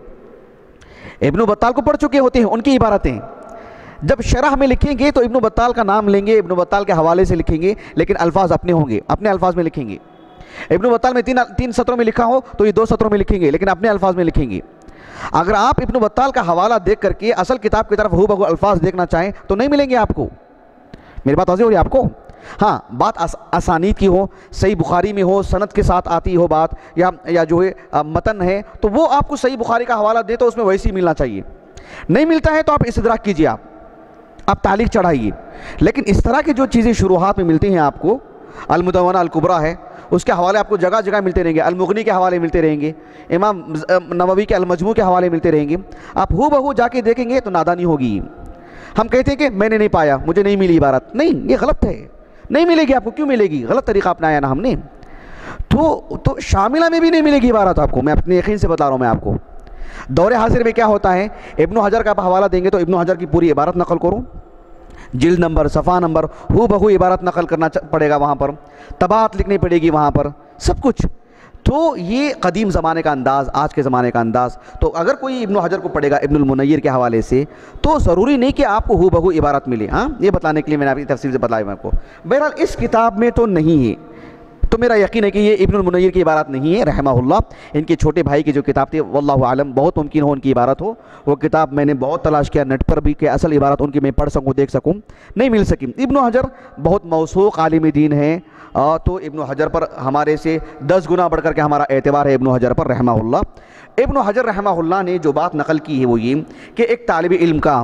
ابن بطال کو پڑھ چکے ہوتے ہیں، ان کی عبارتیں جب شرح میں لکھیں گے تو ابن بطال کا نام لیں گے، ابن بطال کے حوالے سے لکھیں گے، لیکن الفاظ اپنے ہوں گے، اپنے الفاظ میں لکھیں گے۔ ابن بطال میں تین تین سطروں میں لکھا ہو تو یہ دو سطروں میں لکھیں گے، لیکن اپنے الفاظ میں لکھیں گے۔ اگر آپ ابن بطال کا حوالہ دیکھ کر کے اصل کتاب کی طرف ہو بہو الفاظ دیکھنا چاہیں تو نہیں ملیں گے آپ کو۔ میری بات واضح ہو رہی ہے آپ کو؟ ہاں، بات اسانید کی ہو، صحیح بخاری میں ہو، سند کے ساتھ آتی ہو بات، یا یا جو ہے متن ہے، تو وہ آپ کو صحیح بخاری کا حوالہ دے تو اس میں ویسی ملنا چاہیے۔ نہیں ملتا ہے تو آپ استدراک کیجئے، آپ آپ تعلیق چڑھائیے، لیکن اس طرح کی جو چیزیں شروحات میں ملتی ہیں آپ کو، المدونہ الکبریٰ ہے، اس کے حوالے آپ کو جگہ جگہ ملتے رہیں گے، المغنی کے حوالے ملتے رہیں گے، امام نووی کے المجموع کے حوالے ملتے رہیں گے، آپ ہو بہو جا کے دیکھیں گے تو نادانی ہوگی۔ ہم کہتے ہیں کہ میں نے نہیں پایا، مجھے نہیں ملی عبارت، نہیں، یہ غلط ہے، نہیں ملے گی آپ کو۔ کیوں ملے گی؟ غلط طریقہ اپنایا نا ہم نے۔ تو تو شاملہ میں بھی نہیں ملے گی عبارت آپ کو، میں اپنے یقین سے بتا رہا ہوں میں آپ کو۔ دور حاضر میں کیا ہوتا ہے، ابن حجر کا حوالہ دیں گے تو ابن حجر کی پوری عبارت نقل کرو، جلد نمبر، صفحہ نمبر، ہو بہو عبارت نقل کرنا پڑے گا، وہاں پر طباعت لکھنی پڑے گی، وہاں پر سب کچھ۔ تو یہ قدیم زمانے کا انداز، آج کے زمانے کا انداز۔ تو اگر کوئی ابن حجر کو پڑھے گا ابن المنیر کے حوالے سے تو ضروری نہیں کہ آپ کو ہو بہو عبارت ملے، ہاں، یہ بتانے کے لیے میں نے آپ کی تفصیل سے بتایا میں آپ کو۔ بہرحال اس کتاب میں تو نہیں ہے، تو میرا یقین ہے کہ یہ ابن المنیر کی عبارت نہیں ہے رحمہ اللہ، ان کے چھوٹے بھائی کی جو کتاب تھی، واللہ عالم، بہت ممکن ہو ان کی عبارت ہو۔ وہ کتاب میں نے بہت تلاش کیا نیٹ پر بھی کہ اصل عبارت ان کی میں پڑھ سکوں، دیکھ سکوں، نہیں مل سکی۔ ابن حجر بہت موثوق عالم دین ہے، تو ابن حجر پر ہمارے سے دس گنا بڑھ کر کے ہمارا اعتبار ہے ابن حجر پر رحمہ اللہ۔ ابن حجر رحمہ اللہ نے جو بات نقل کی ہے وہ یہ کہ ایک طالب علم کا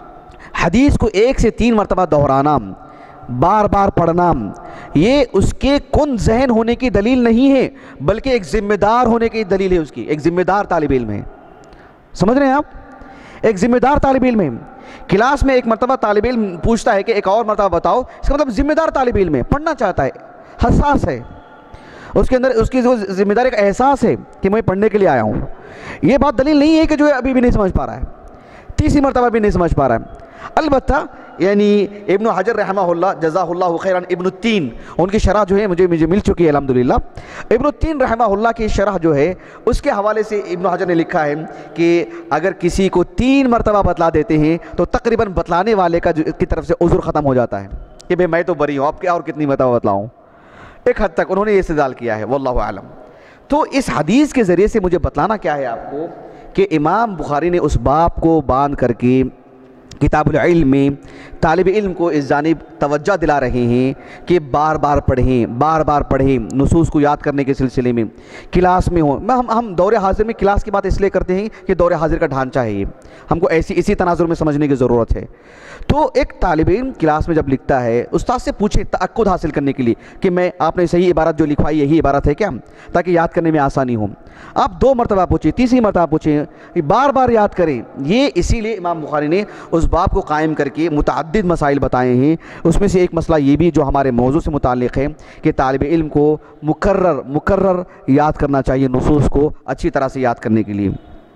حدیث کو ایک سے تین مرتبہ دہرانا، بار بار پڑھنا، یہ اس کے کن ذہن ہونے کی دلیل نہیں ہے، بلکہ ایک ذمہ دار ہونے کی دلیل ہے، اس کی ایک ذمہ دار طالب علم ہے۔ سمجھ رہے ہیں آپ؟ ایک ذمہ دار طالب علم ہے۔ کلاس میں ایک مرتبہ طالب علم پوچھتا ہے کہ ایک اور مرتبہ بتاؤ، اس کا مطلب ذمہ دار طالب علم ہے، پڑھنا چاہتا ہے، حساس ہے، اس کے اندر اس کی ذمہ داری کا احساس ہے کہ میں پڑھنے کے لیے آیا ہوں۔ یہ بات دلیل نہیں ہے کہ جو ابھی بھی نہیں سمجھ پا رہا ہے، تیسری مرتبہ بھی نہیں سمجھ پا رہا ہے۔ البتہ یعنی ابن حجر رحمہ اللہ جزاہ اللہ خیرا، ابن التین، ان کی شرح جو ہے مجھے مجھے مل چکی ہے الحمدللہ۔ ابن التین رحمہ اللہ کی شرح جو ہے اس کے حوالے سے ابن حجر نے لکھا ہے کہ اگر کسی کو تین مرتبہ بتلا دیتے ہیں تو تقریباً بتلانے والے کا کی طرف سے عذر ختم ہو جاتا ہے کہ بھئی میں تو بری ہوں، اب کیا اور کتنی مرتبہ بتلاؤں۔ ایک حد تک انہوں نے یہ استدلال کیا ہے، واللہ اعلم۔ تو اس حدیث کے ذریعے سے مجھے بتلانا کیا ہے آپ کو کہ امام بخاری نے اس باب کو باندھ کر کے کتاب العلم میں طالب علم کو اس جانب توجہ دلا رہے ہیں کہ بار بار پڑھیں، بار بار پڑھیں، نصوص کو یاد کرنے کے سلسلے میں کلاس میں ہوں۔ ہم ہم دور حاضر میں کلاس کی بات اس لیے کرتے ہیں کہ دور حاضر کا ڈھانچہ ہے یہ، ہم کو ایسی اسی تناظر میں سمجھنے کی ضرورت ہے۔ تو ایک طالب علم کلاس میں جب لکھتا ہے، استاد سے پوچھے تأکد حاصل کرنے کے لیے کہ میں آپ نے صحیح عبارت جو لکھوائی یہی عبارت ہے کیا، تاکہ یاد کرنے میں آسانی ہو۔ آپ دو مرتبہ پوچھیں، تیسری مرتبہ پوچھیں، بار بار یاد کریں۔ یہ اسی لیے امام بخاری نے اس باب کو قائم کر کے متعدد مسائل بتائے ہیں۔ اس میں سے ایک مسئلہ یہ بھی جو ہمارے موضوع سے متعلق ہے کہ طالب علم کو مکرر مکرر یاد کرنا چاہیے نصوص کو اچھی طرح سے یاد کرنے کے لیے۔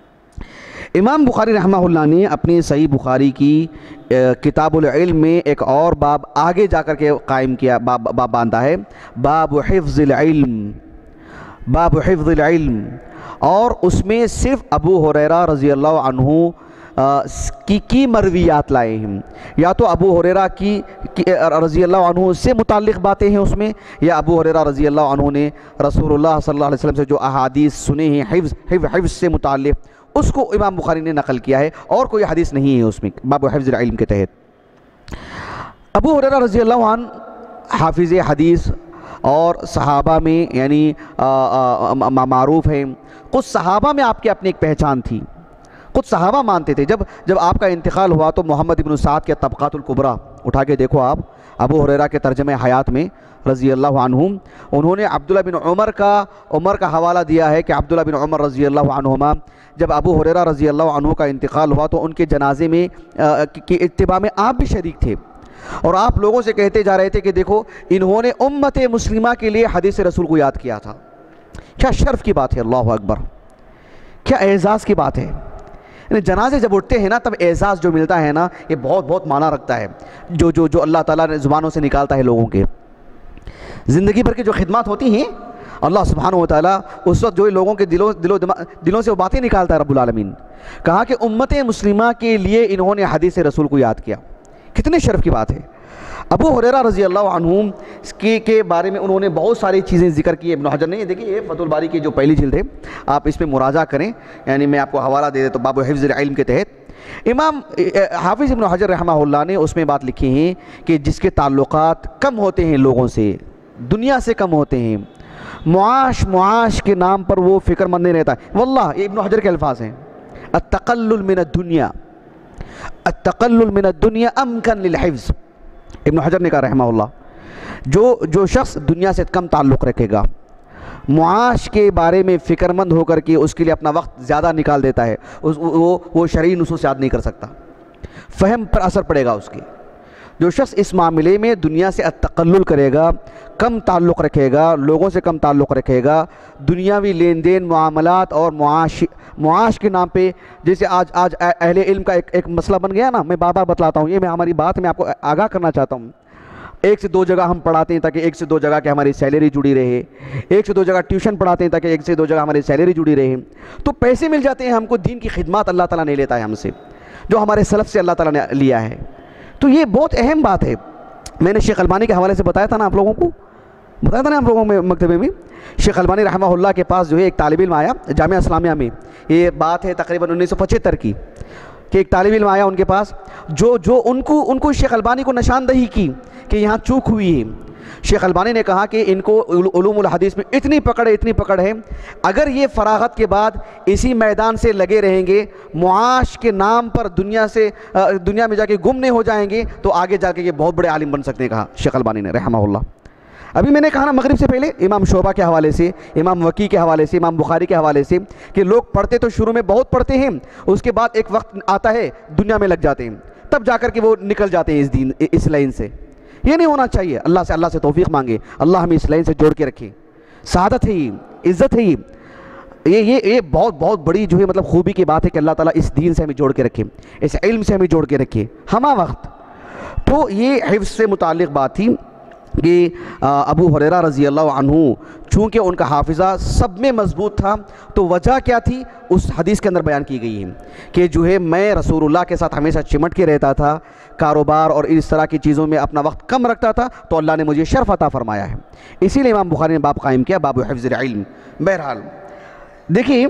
امام بخاری رحمہ اللہ نے اپنی صحیح بخاری کی کتاب العلم میں ایک اور باب آگے جا کر کے قائم کیا، باب باب باندھا ہے، باب حفظ العلم، باب حفظ العلم، اور اس میں صرف ابو ہریرہ رضی اللہ عنہ کی کی مرویات لائے ہیں، یا تو ابو ہریرہ کی رضی اللہ عنہ سے متعلق باتیں ہیں اس میں، یا ابو ہریرہ رضی اللہ عنہ نے رسول اللہ صلی اللہ علیہ وسلم سے جو احادیث سنے ہیں حفظ حفظ حفظ سے متعلق، اس کو امام بخاری نے نقل کیا ہے، اور کوئی حدیث نہیں ہے اس میں باب حفظ العلم کے تحت۔ ابو ہریرہ رضی اللہ عنہ حافظ حدیث اور صحابہ میں یعنی معروف ہیں، کچھ صحابہ میں آپ کی اپنی ایک پہچان تھی، کچھ صحابہ مانتے تھے۔ جب جب آپ کا انتقال ہوا تو محمد ابن سعد کے طبقات الکبریٰ اٹھا کے دیکھو آپ، ابو ہریرہ کے ترجمہ حیات میں رضی اللہ عنہم، انہوں نے عبداللہ بن عمر کا عمر کا حوالہ دیا ہے کہ عبداللہ بن عمر رضی اللہ عنہما جب ابو ہریرہ رضی اللہ عنہ کا انتقال ہوا تو ان کے جنازے میں کی اتباع میں آپ بھی شریک تھے، اور آپ لوگوں سے کہتے جا رہے تھے کہ دیکھو انہوں نے امت مسلمہ کے لیے حدیث رسول کو یاد کیا تھا۔ کیا شرف کی بات ہے، اللہ اکبر، کیا اعزاز کی بات ہے۔ یعنی جنازے جب اٹھتے ہیں نا تب اعزاز جو ملتا ہے نا یہ بہت بہت معنی رکھتا ہے، جو جو جو اللہ تعالیٰ نے زبانوں سے نکالتا ہے لوگوں کے۔ زندگی بھر کی جو خدمات ہوتی ہیں اللہ سبحانہ و تعالیٰ اس وقت جو لوگوں کے دلوں دلوں دلوں سے وہ باتیں نکالتا ہے رب العالمین۔ کہا کہ امت مسلمہ کے لیے انہوں نے حدیث رسول کو یاد کیا، کتنے شرف کی بات ہے۔ ابو ہریرہ رضی اللہ عنہ کے کے بارے میں انہوں نے بہت ساری چیزیں ذکر کی، ابن حجر نے، دیکھیے یہ فتح الباری کی جو پہلی جلد ہے آپ اس پہ مراجعہ کریں، یعنی میں آپ کو حوالہ دے دیتا ہوں باب حفظ العلم کے تحت۔ امام حافظ ابن حجر رحمہ اللہ نے اس میں بات لکھی ہیں کہ جس کے تعلقات کم ہوتے ہیں لوگوں سے، دنیا سے کم ہوتے ہیں، معاش معاش کے نام پر وہ فکر مند نہیں رہتا ہے۔ واللہ یہ ابن حجر کے الفاظ ہیں، التقلل من الدنیا التقلل من الدنیا امکن للحفظ۔ ابن حجر نے کہا رحمہ اللہ جو جو شخص دنیا سے کم تعلق رکھے گا، معاش کے بارے میں فکر مند ہو کر کے اس کے لیے اپنا وقت زیادہ نکال دیتا ہے، وہ وہ شرعی نصوص یاد نہیں کر سکتا، فہم پر اثر پڑے گا اس کے۔ جو شخص اس معاملے میں دنیا سے التقلل کرے گا، کم تعلق رکھے گا، لوگوں سے کم تعلق رکھے گا، دنیاوی لین دین معاملات اور معاش معاش کے نام پہ، جیسے آج آج اہل علم کا ایک ایک مسئلہ بن گیا نا، میں بار بار بتلاتا ہوں، یہ میں ہماری بات میں آپ کو آگاہ کرنا چاہتا ہوں۔ ایک سے دو جگہ ہم پڑھاتے ہیں تاکہ ایک سے دو جگہ کہ ہماری سیلری جڑی رہے، ایک سے دو جگہ ٹیوشن پڑھاتے ہیں تاکہ ایک سے دو جگہ ہماری سیلری جڑی رہے، تو پیسے مل جاتے ہیں ہم کو، دین کی خدمات اللہ تعالیٰ نہیں لیتا ہے ہم سے، جو ہمارے سلف سے اللہ تعالیٰ نے لیا ہے۔ تو یہ بہت اہم بات ہے۔ میں نے شیخ البانی کے حوالے سے بتایا تھا نا آپ لوگوں کو، بتایا تھا نا آپ لوگوں میں مکتبے میں، شیخ البانی رحمہ اللہ کے پاس جو ہے ایک طالب علم آیا جامعہ اسلامیہ میں، یہ بات ہے تقریباً انیس سو پچہتر کی، کہ ایک طالب علم آیا ان کے پاس جو جو ان کو ان کو شیخ البانی کو نشاندہی کی کہ یہاں چوک ہوئی ہے۔ شیخ البانی نے کہا کہ ان کو علوم الحدیث میں اتنی پکڑ ہے اتنی پکڑ ہے، اگر یہ فراغت کے بعد اسی میدان سے لگے رہیں گے، معاش کے نام پر دنیا سے دنیا میں جا کے گم نہیں ہو جائیں گے، تو آگے جا کے یہ بہت بڑے عالم بن سکتے ہیں، کہا شیخ البانی نے رحمہ اللہ۔ ابھی میں نے کہا نا مغرب سے پہلے امام شعبہ کے حوالے سے، امام وکی کے حوالے سے، امام بخاری کے حوالے سے، کہ لوگ پڑھتے تو شروع میں بہت پڑھتے ہیں، اس کے بعد ایک وقت آتا ہے دنیا میں لگ جاتے ہیں، تب جا کر کے وہ نکل جاتے ہیں اس دین اس لائن سے۔ یہ نہیں ہونا چاہیے، اللہ سے اللہ سے توفیق مانگے، اللہ ہمیں اس لائن سے جوڑ کے رکھے، سعادت ہے یہ، عزت ہے یہ، یہ یہ یہ بہت بہت بڑی جو ہے مطلب خوبی کی بات ہے کہ اللہ تعالیٰ اس دین سے ہمیں جوڑ کے رکھے، اس علم سے ہمیں جوڑ کے رکھے ہمہ وقت۔ تو یہ حفظ سے متعلق بات تھی کہ ابو ہریرہ رضی اللہ عنہ چونکہ ان کا حافظہ سب میں مضبوط تھا، تو وجہ کیا تھی اس حدیث کے اندر بیان کی گئی ہے کہ جو ہے میں رسول اللہ کے ساتھ ہمیشہ چمٹ کے رہتا تھا، کاروبار اور اس طرح کی چیزوں میں اپنا وقت کم رکھتا تھا، تو اللہ نے مجھے شرف عطا فرمایا ہے، اسی لیے امام بخاری نے باب قائم کیا، باب حفظ العلم۔ بہرحال دیکھیے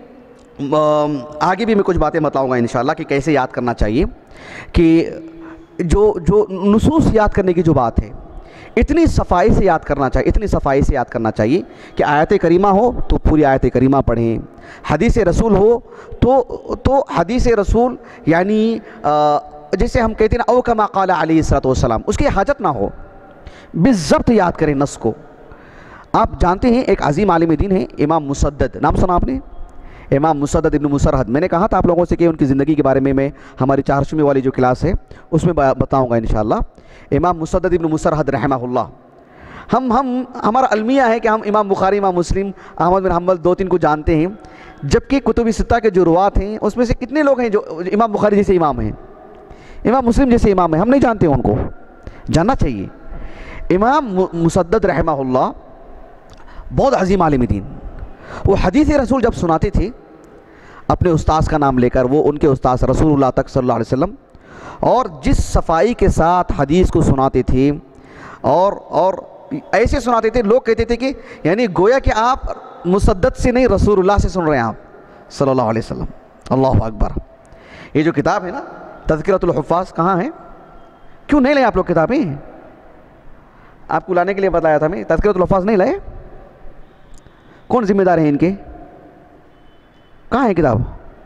آگے بھی میں کچھ باتیں بتاؤں گا انشاءاللہ کہ کیسے یاد کرنا چاہیے، کہ جو جو نصوص یاد کرنے کی جو بات ہے اتنی صفائی سے یاد کرنا چاہیے، اتنی صفائی سے یاد کرنا چاہیے کہ آیت کریمہ ہو تو پوری آیت کریمہ پڑھیں، حدیث رسول ہو تو تو حدیث رسول یعنی جیسے ہم کہتے ہیں نا او کما قال علیہ الصلوۃ والسلام، اس کی حاجت نہ ہو، بالضبط یاد کریں نص کو۔ آپ جانتے ہیں ایک عظیم عالم دین ہے امام مسدد، نام سنا آپ نے؟ امام مسدد ابن مسرحد، میں نے کہا تھا آپ لوگوں سے کہ ان کی زندگی کے بارے میں میں ہماری چہارشویں والی جو کلاس ہے اس میں بتاؤں گا انشاءاللہ۔ امام مسدد ابن مسرحد رحمہ اللہ، ہم ہم ہمارا المیہ ہے کہ ہم امام بخاری، امام مسلم، احمد بن حنبل دو تین کو جانتے ہیں، جبکہ کتب ستہ کے جو روات ہیں اس میں سے کتنے لوگ ہیں جو امام بخاری جیسے امام ہیں، امام مسلم جیسے امام ہیں، ہم نہیں جانتے ان کو، جاننا چاہیے۔ امام مسدد رحمہ اللہ بہت عظیم عالم دین، وہ حدیث رسول جب سناتے تھے اپنے استاذ کا نام لے کر وہ ان کے استاذ رسول اللہ تک صلی اللہ علیہ وسلم، اور جس صفائی کے ساتھ حدیث کو سناتے تھے اور اور ایسے سناتے تھے، لوگ کہتے تھے کہ یعنی گویا کہ آپ مسدد سے نہیں رسول اللہ سے سن رہے ہیں آپ صلی اللہ علیہ وسلم۔ اللہ اکبر۔ یہ جو کتاب ہے نا تذکرۃ الحفاظ، کہاں ہے؟ کیوں نہیں لائے آپ لوگ کتابیں؟ آپ کو لانے کے لیے بتایا تھا میں، تذکرۃ الحفاظ نہیں لائے؟ کون ذمہ دار ہیں ان کے؟ کہاں ہے کتاب؟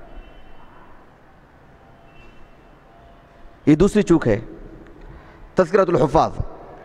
یہ دوسری چوک ہے، تذکرۃ الحفاظ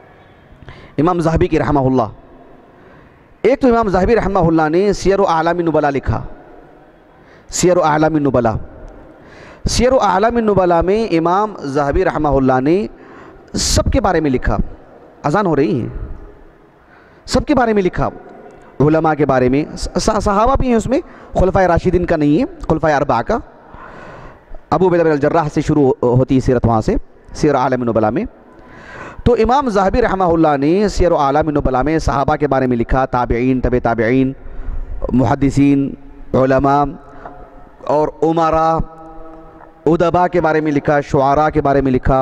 امام ذہبی کی رحمہ اللہ۔ ایک تو امام ذہبی رحمہ اللہ نے سیر و اعلام النبلاء لکھا، سیر و اعلام النبلاء۔ سیر و اعلام النبلاء میں امام ذہبی رحمہ اللہ نے سب کے بارے میں لکھا، اذان ہو رہی ہے، سب کے بارے میں لکھا، علماء کے بارے میں، صحابہ بھی ہیں اس میں، خلفائے راشدین کا نہیں ہے، خلفائے اربعہ کا۔ ابو عبیدہ بن الجراح سے شروع ہوتی ہے سیرت وہاں سے، سیر و اعلام النبلاء میں۔ تو امام ذہبی رحمہ اللہ نے سیر و اعلام النبلاء میں صحابہ کے بارے میں لکھا، تابعین، تبع تابعین، محدثین، علماء اور امراء، ادباء کے بارے میں لکھا، شعراء کے بارے میں لکھا،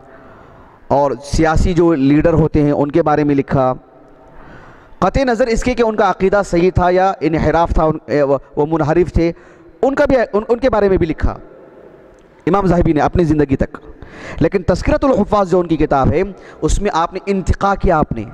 اور سیاسی جو لیڈر ہوتے ہیں ان کے بارے میں لکھا، قطع نظر اس کے کہ ان کا عقیدہ صحیح تھا یا انحراف تھا، وہ منحرف تھے، ان کا بھی ان کے بارے میں بھی لکھا امام ذہبی نے اپنی زندگی تک۔ لیکن تذکرۃ الحفاظ جو ان کی کتاب ہے، اس میں آپ نے انتقاء کیا، آپ نے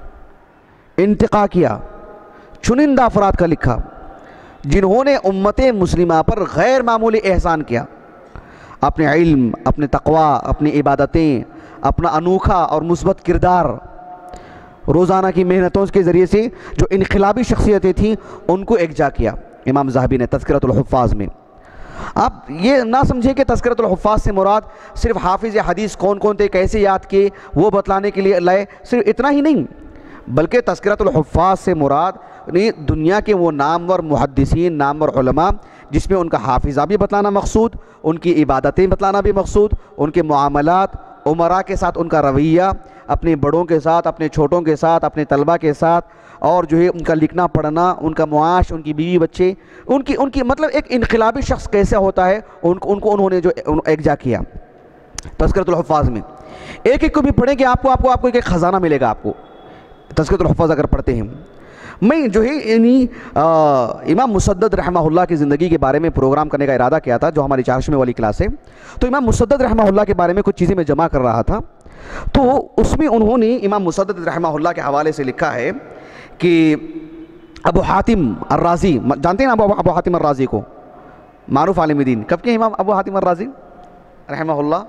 انتقاء کیا، چنندہ افراد کا لکھا جنہوں نے امت مسلمہ پر غیر معمولی احسان کیا، اپنے علم، اپنے تقوی، اپنی عبادتیں، اپنا انوکھا اور مثبت کردار، روزانہ کی محنتوں کے ذریعے سے جو انقلابی شخصیتیں تھیں ان کو یکجا کیا امام ذہبی نے تذکرۃ الحفاظ میں۔ آپ یہ نہ سمجھیں کہ تذکرۃ الحفاظ سے مراد صرف حافظ حدیث کون کون تھے، کیسے یاد کیے، وہ بتلانے کے لیے لائے، صرف اتنا ہی نہیں، بلکہ تذکرۃ الحفاظ سے مراد دنیا کے وہ نامور محدثین، نامور علماء جس میں ان کا حافظہ بھی بتلانا مقصود، ان کی عبادتیں بتلانا بھی مقصود، ان کے معاملات، امراء کے ساتھ ان کا رویہ، اپنے بڑوں کے ساتھ، اپنے چھوٹوں کے ساتھ، اپنے طلبہ کے ساتھ، اور جو ہے ان کا لکھنا پڑھنا، ان کا معاش، ان کی بیوی بچے، ان کی ان کی مطلب ایک انقلابی شخص کیسا ہوتا ہے، ان کو ان کو انہوں نے جو یکجا کیا تذکرۃ الحفاظ میں۔ ایک ایک کو بھی پڑھیں کہ آپ کو آپ کو آپ کو ایک ایک خزانہ ملے گا آپ کو تذکرۃ الحفاظ اگر پڑھتے ہیں۔ میں جو ہے یعنی امام مسدد رحمہ اللہ کی زندگی کے بارے میں پروگرام کرنے کا ارادہ کیا تھا، جو ہماری چارشمے والی کلاس ہے، تو امام مسدد رحمہ اللہ کے بارے میں کچھ چیزیں میں جمع کر رہا تھا، تو اس میں انہوں نے امام مسدد رحمہ اللہ کے حوالے سے لکھا ہے کہ ابو حاتم الرازی، جانتے ہیں نا ابو ابو حاتم الرازی کو، معروف عالم دین، کب کے امام ابو حاتم الرازی رحمہ اللہ؟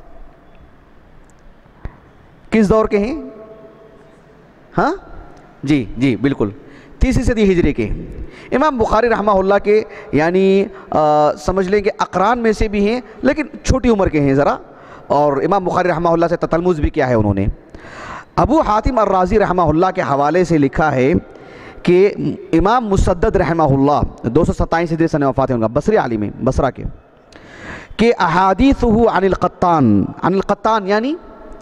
کس دور کے ہیں؟ ہاں جی جی بالکل تیسری صدی ہجری کے۔ امام بخاری رحمہ اللہ کے یعنی سمجھ لیں کہ اقران میں سے بھی ہیں، لیکن چھوٹی عمر کے ہیں ذرا، اور امام بخاری رحمہ اللہ سے تتلمذ بھی کیا ہے انہوں نے۔ ابو حاتم الرازی رحمہ اللہ کے حوالے سے لکھا ہے کہ امام مسدد رحمہ اللہ دو سو ستائیس ہجری سن وفات ہے ان کا، بصری عالم ہے، بصرہ کے، کہ احادیثہ عن القطان، عن القطان یعنی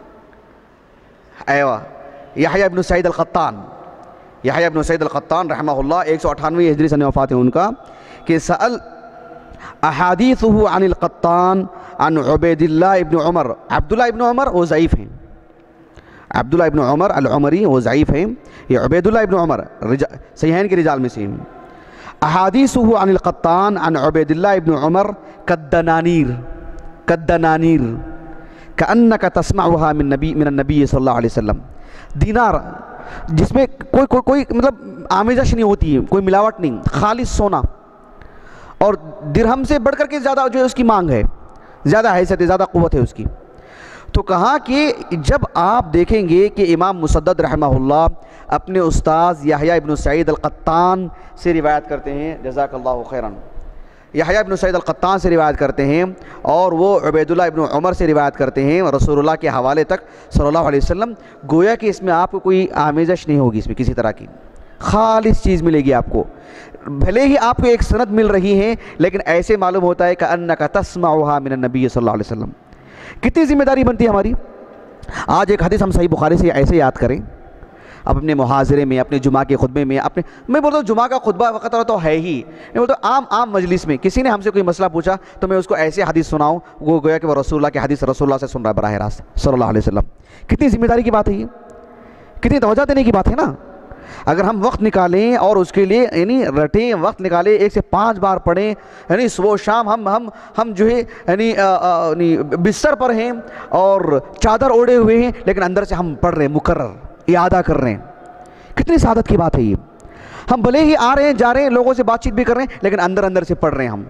ایوہ یحییٰ ابن سعید القطان، یحییٰ ابن سعید القطان رحمہ اللہ ایک سو اٹھانوے ہجری سن وفات ہے ان کا، کہ سأل احادیثہ عن القطان عن عبید اللہ ابن عمر، عبداللہ ابن عمر وہ ضعیف ہیں، عبداللہ ابن عمر العمری وہ ضعیف ہیں، یہ عبید اللہ ابن عمر صحیحین کے رجال میں سے ہیں۔ احادیثہ عن القطان عن عبید اللہ ابن عمر کالدنانیر، کالدنانیر کأنک تسمعها من نبی من النبی صلی اللہ علیہ وسلم، دینار جس میں کوئی کوئی کوئی مطلب آمیزش نہیں ہوتی ہے، کوئی ملاوٹ نہیں، خالص سونا، اور درہم سے بڑھ کر کے زیادہ جو ہے اس کی مانگ ہے، زیادہ حیثیت ہے، زیادہ قوت ہے اس کی۔ تو کہا کہ جب آپ دیکھیں گے کہ امام مسدد رحمہ اللہ اپنے استاذ یحییٰ ابن سعید القطان سے روایت کرتے ہیں، جزاک اللہ خیراً، یحییٰ ابن سعید القطان سے روایت کرتے ہیں، اور وہ عبید اللہ ابن عمر سے روایت کرتے ہیں رسول اللہ کے حوالے تک صلی اللہ علیہ وسلم، گویا کہ اس میں آپ کو کوئی آمیزش نہیں ہوگی، اس میں کسی طرح کی خالص چیز ملے گی آپ کو، بھلے ہی آپ کو ایک سند مل رہی ہے لیکن ایسے معلوم ہوتا ہے کأنک تسمعها من النبی صلی اللہ علیہ وسلم۔ کتنی ذمہ داری بنتی ہے ہماری؟ آج ایک حدیث ہم صحیح بخاری سے ایسے یاد کریں، اب اپنے محاضرے میں، اپنے جمعہ کے خطبے میں، اپنے میں بولتا ہوں جمعہ کا خطبہ وقت رہا تو ہے ہی، میں بولتا ہوں عام عام مجلس میں کسی نے ہم سے کوئی مسئلہ پوچھا تو میں اس کو ایسے حدیث سناؤں وہ گویا کہ وہ رسول اللہ کے حدیث رسول اللہ سے سن رہا ہے براہ راست صلی اللہ علیہ وسلم. کتنی ذمہ داری کی بات ہے یہ، کتنی توجہ دینے کی بات ہے نا. اگر ہم وقت نکالیں اور اس کے لیے یعنی رٹیں، وقت نکالیں، ایک سے پانچ بار پڑھیں، یعنی صبح و شام ہم ہم ہم جو ہے یعنی بستر پر ہیں اور چادر اوڑھے ہوئے ہیں لیکن اندر سے ہم پڑھ رہے ہیں، مکرر اعادہ کر رہے ہیں. کتنی سعادت کی بات ہے یہ. ہم بھلے ہی آ رہے ہیں جا رہے ہیں، لوگوں سے بات چیت بھی کر رہے ہیں لیکن اندر اندر سے پڑھ رہے ہیں ہم.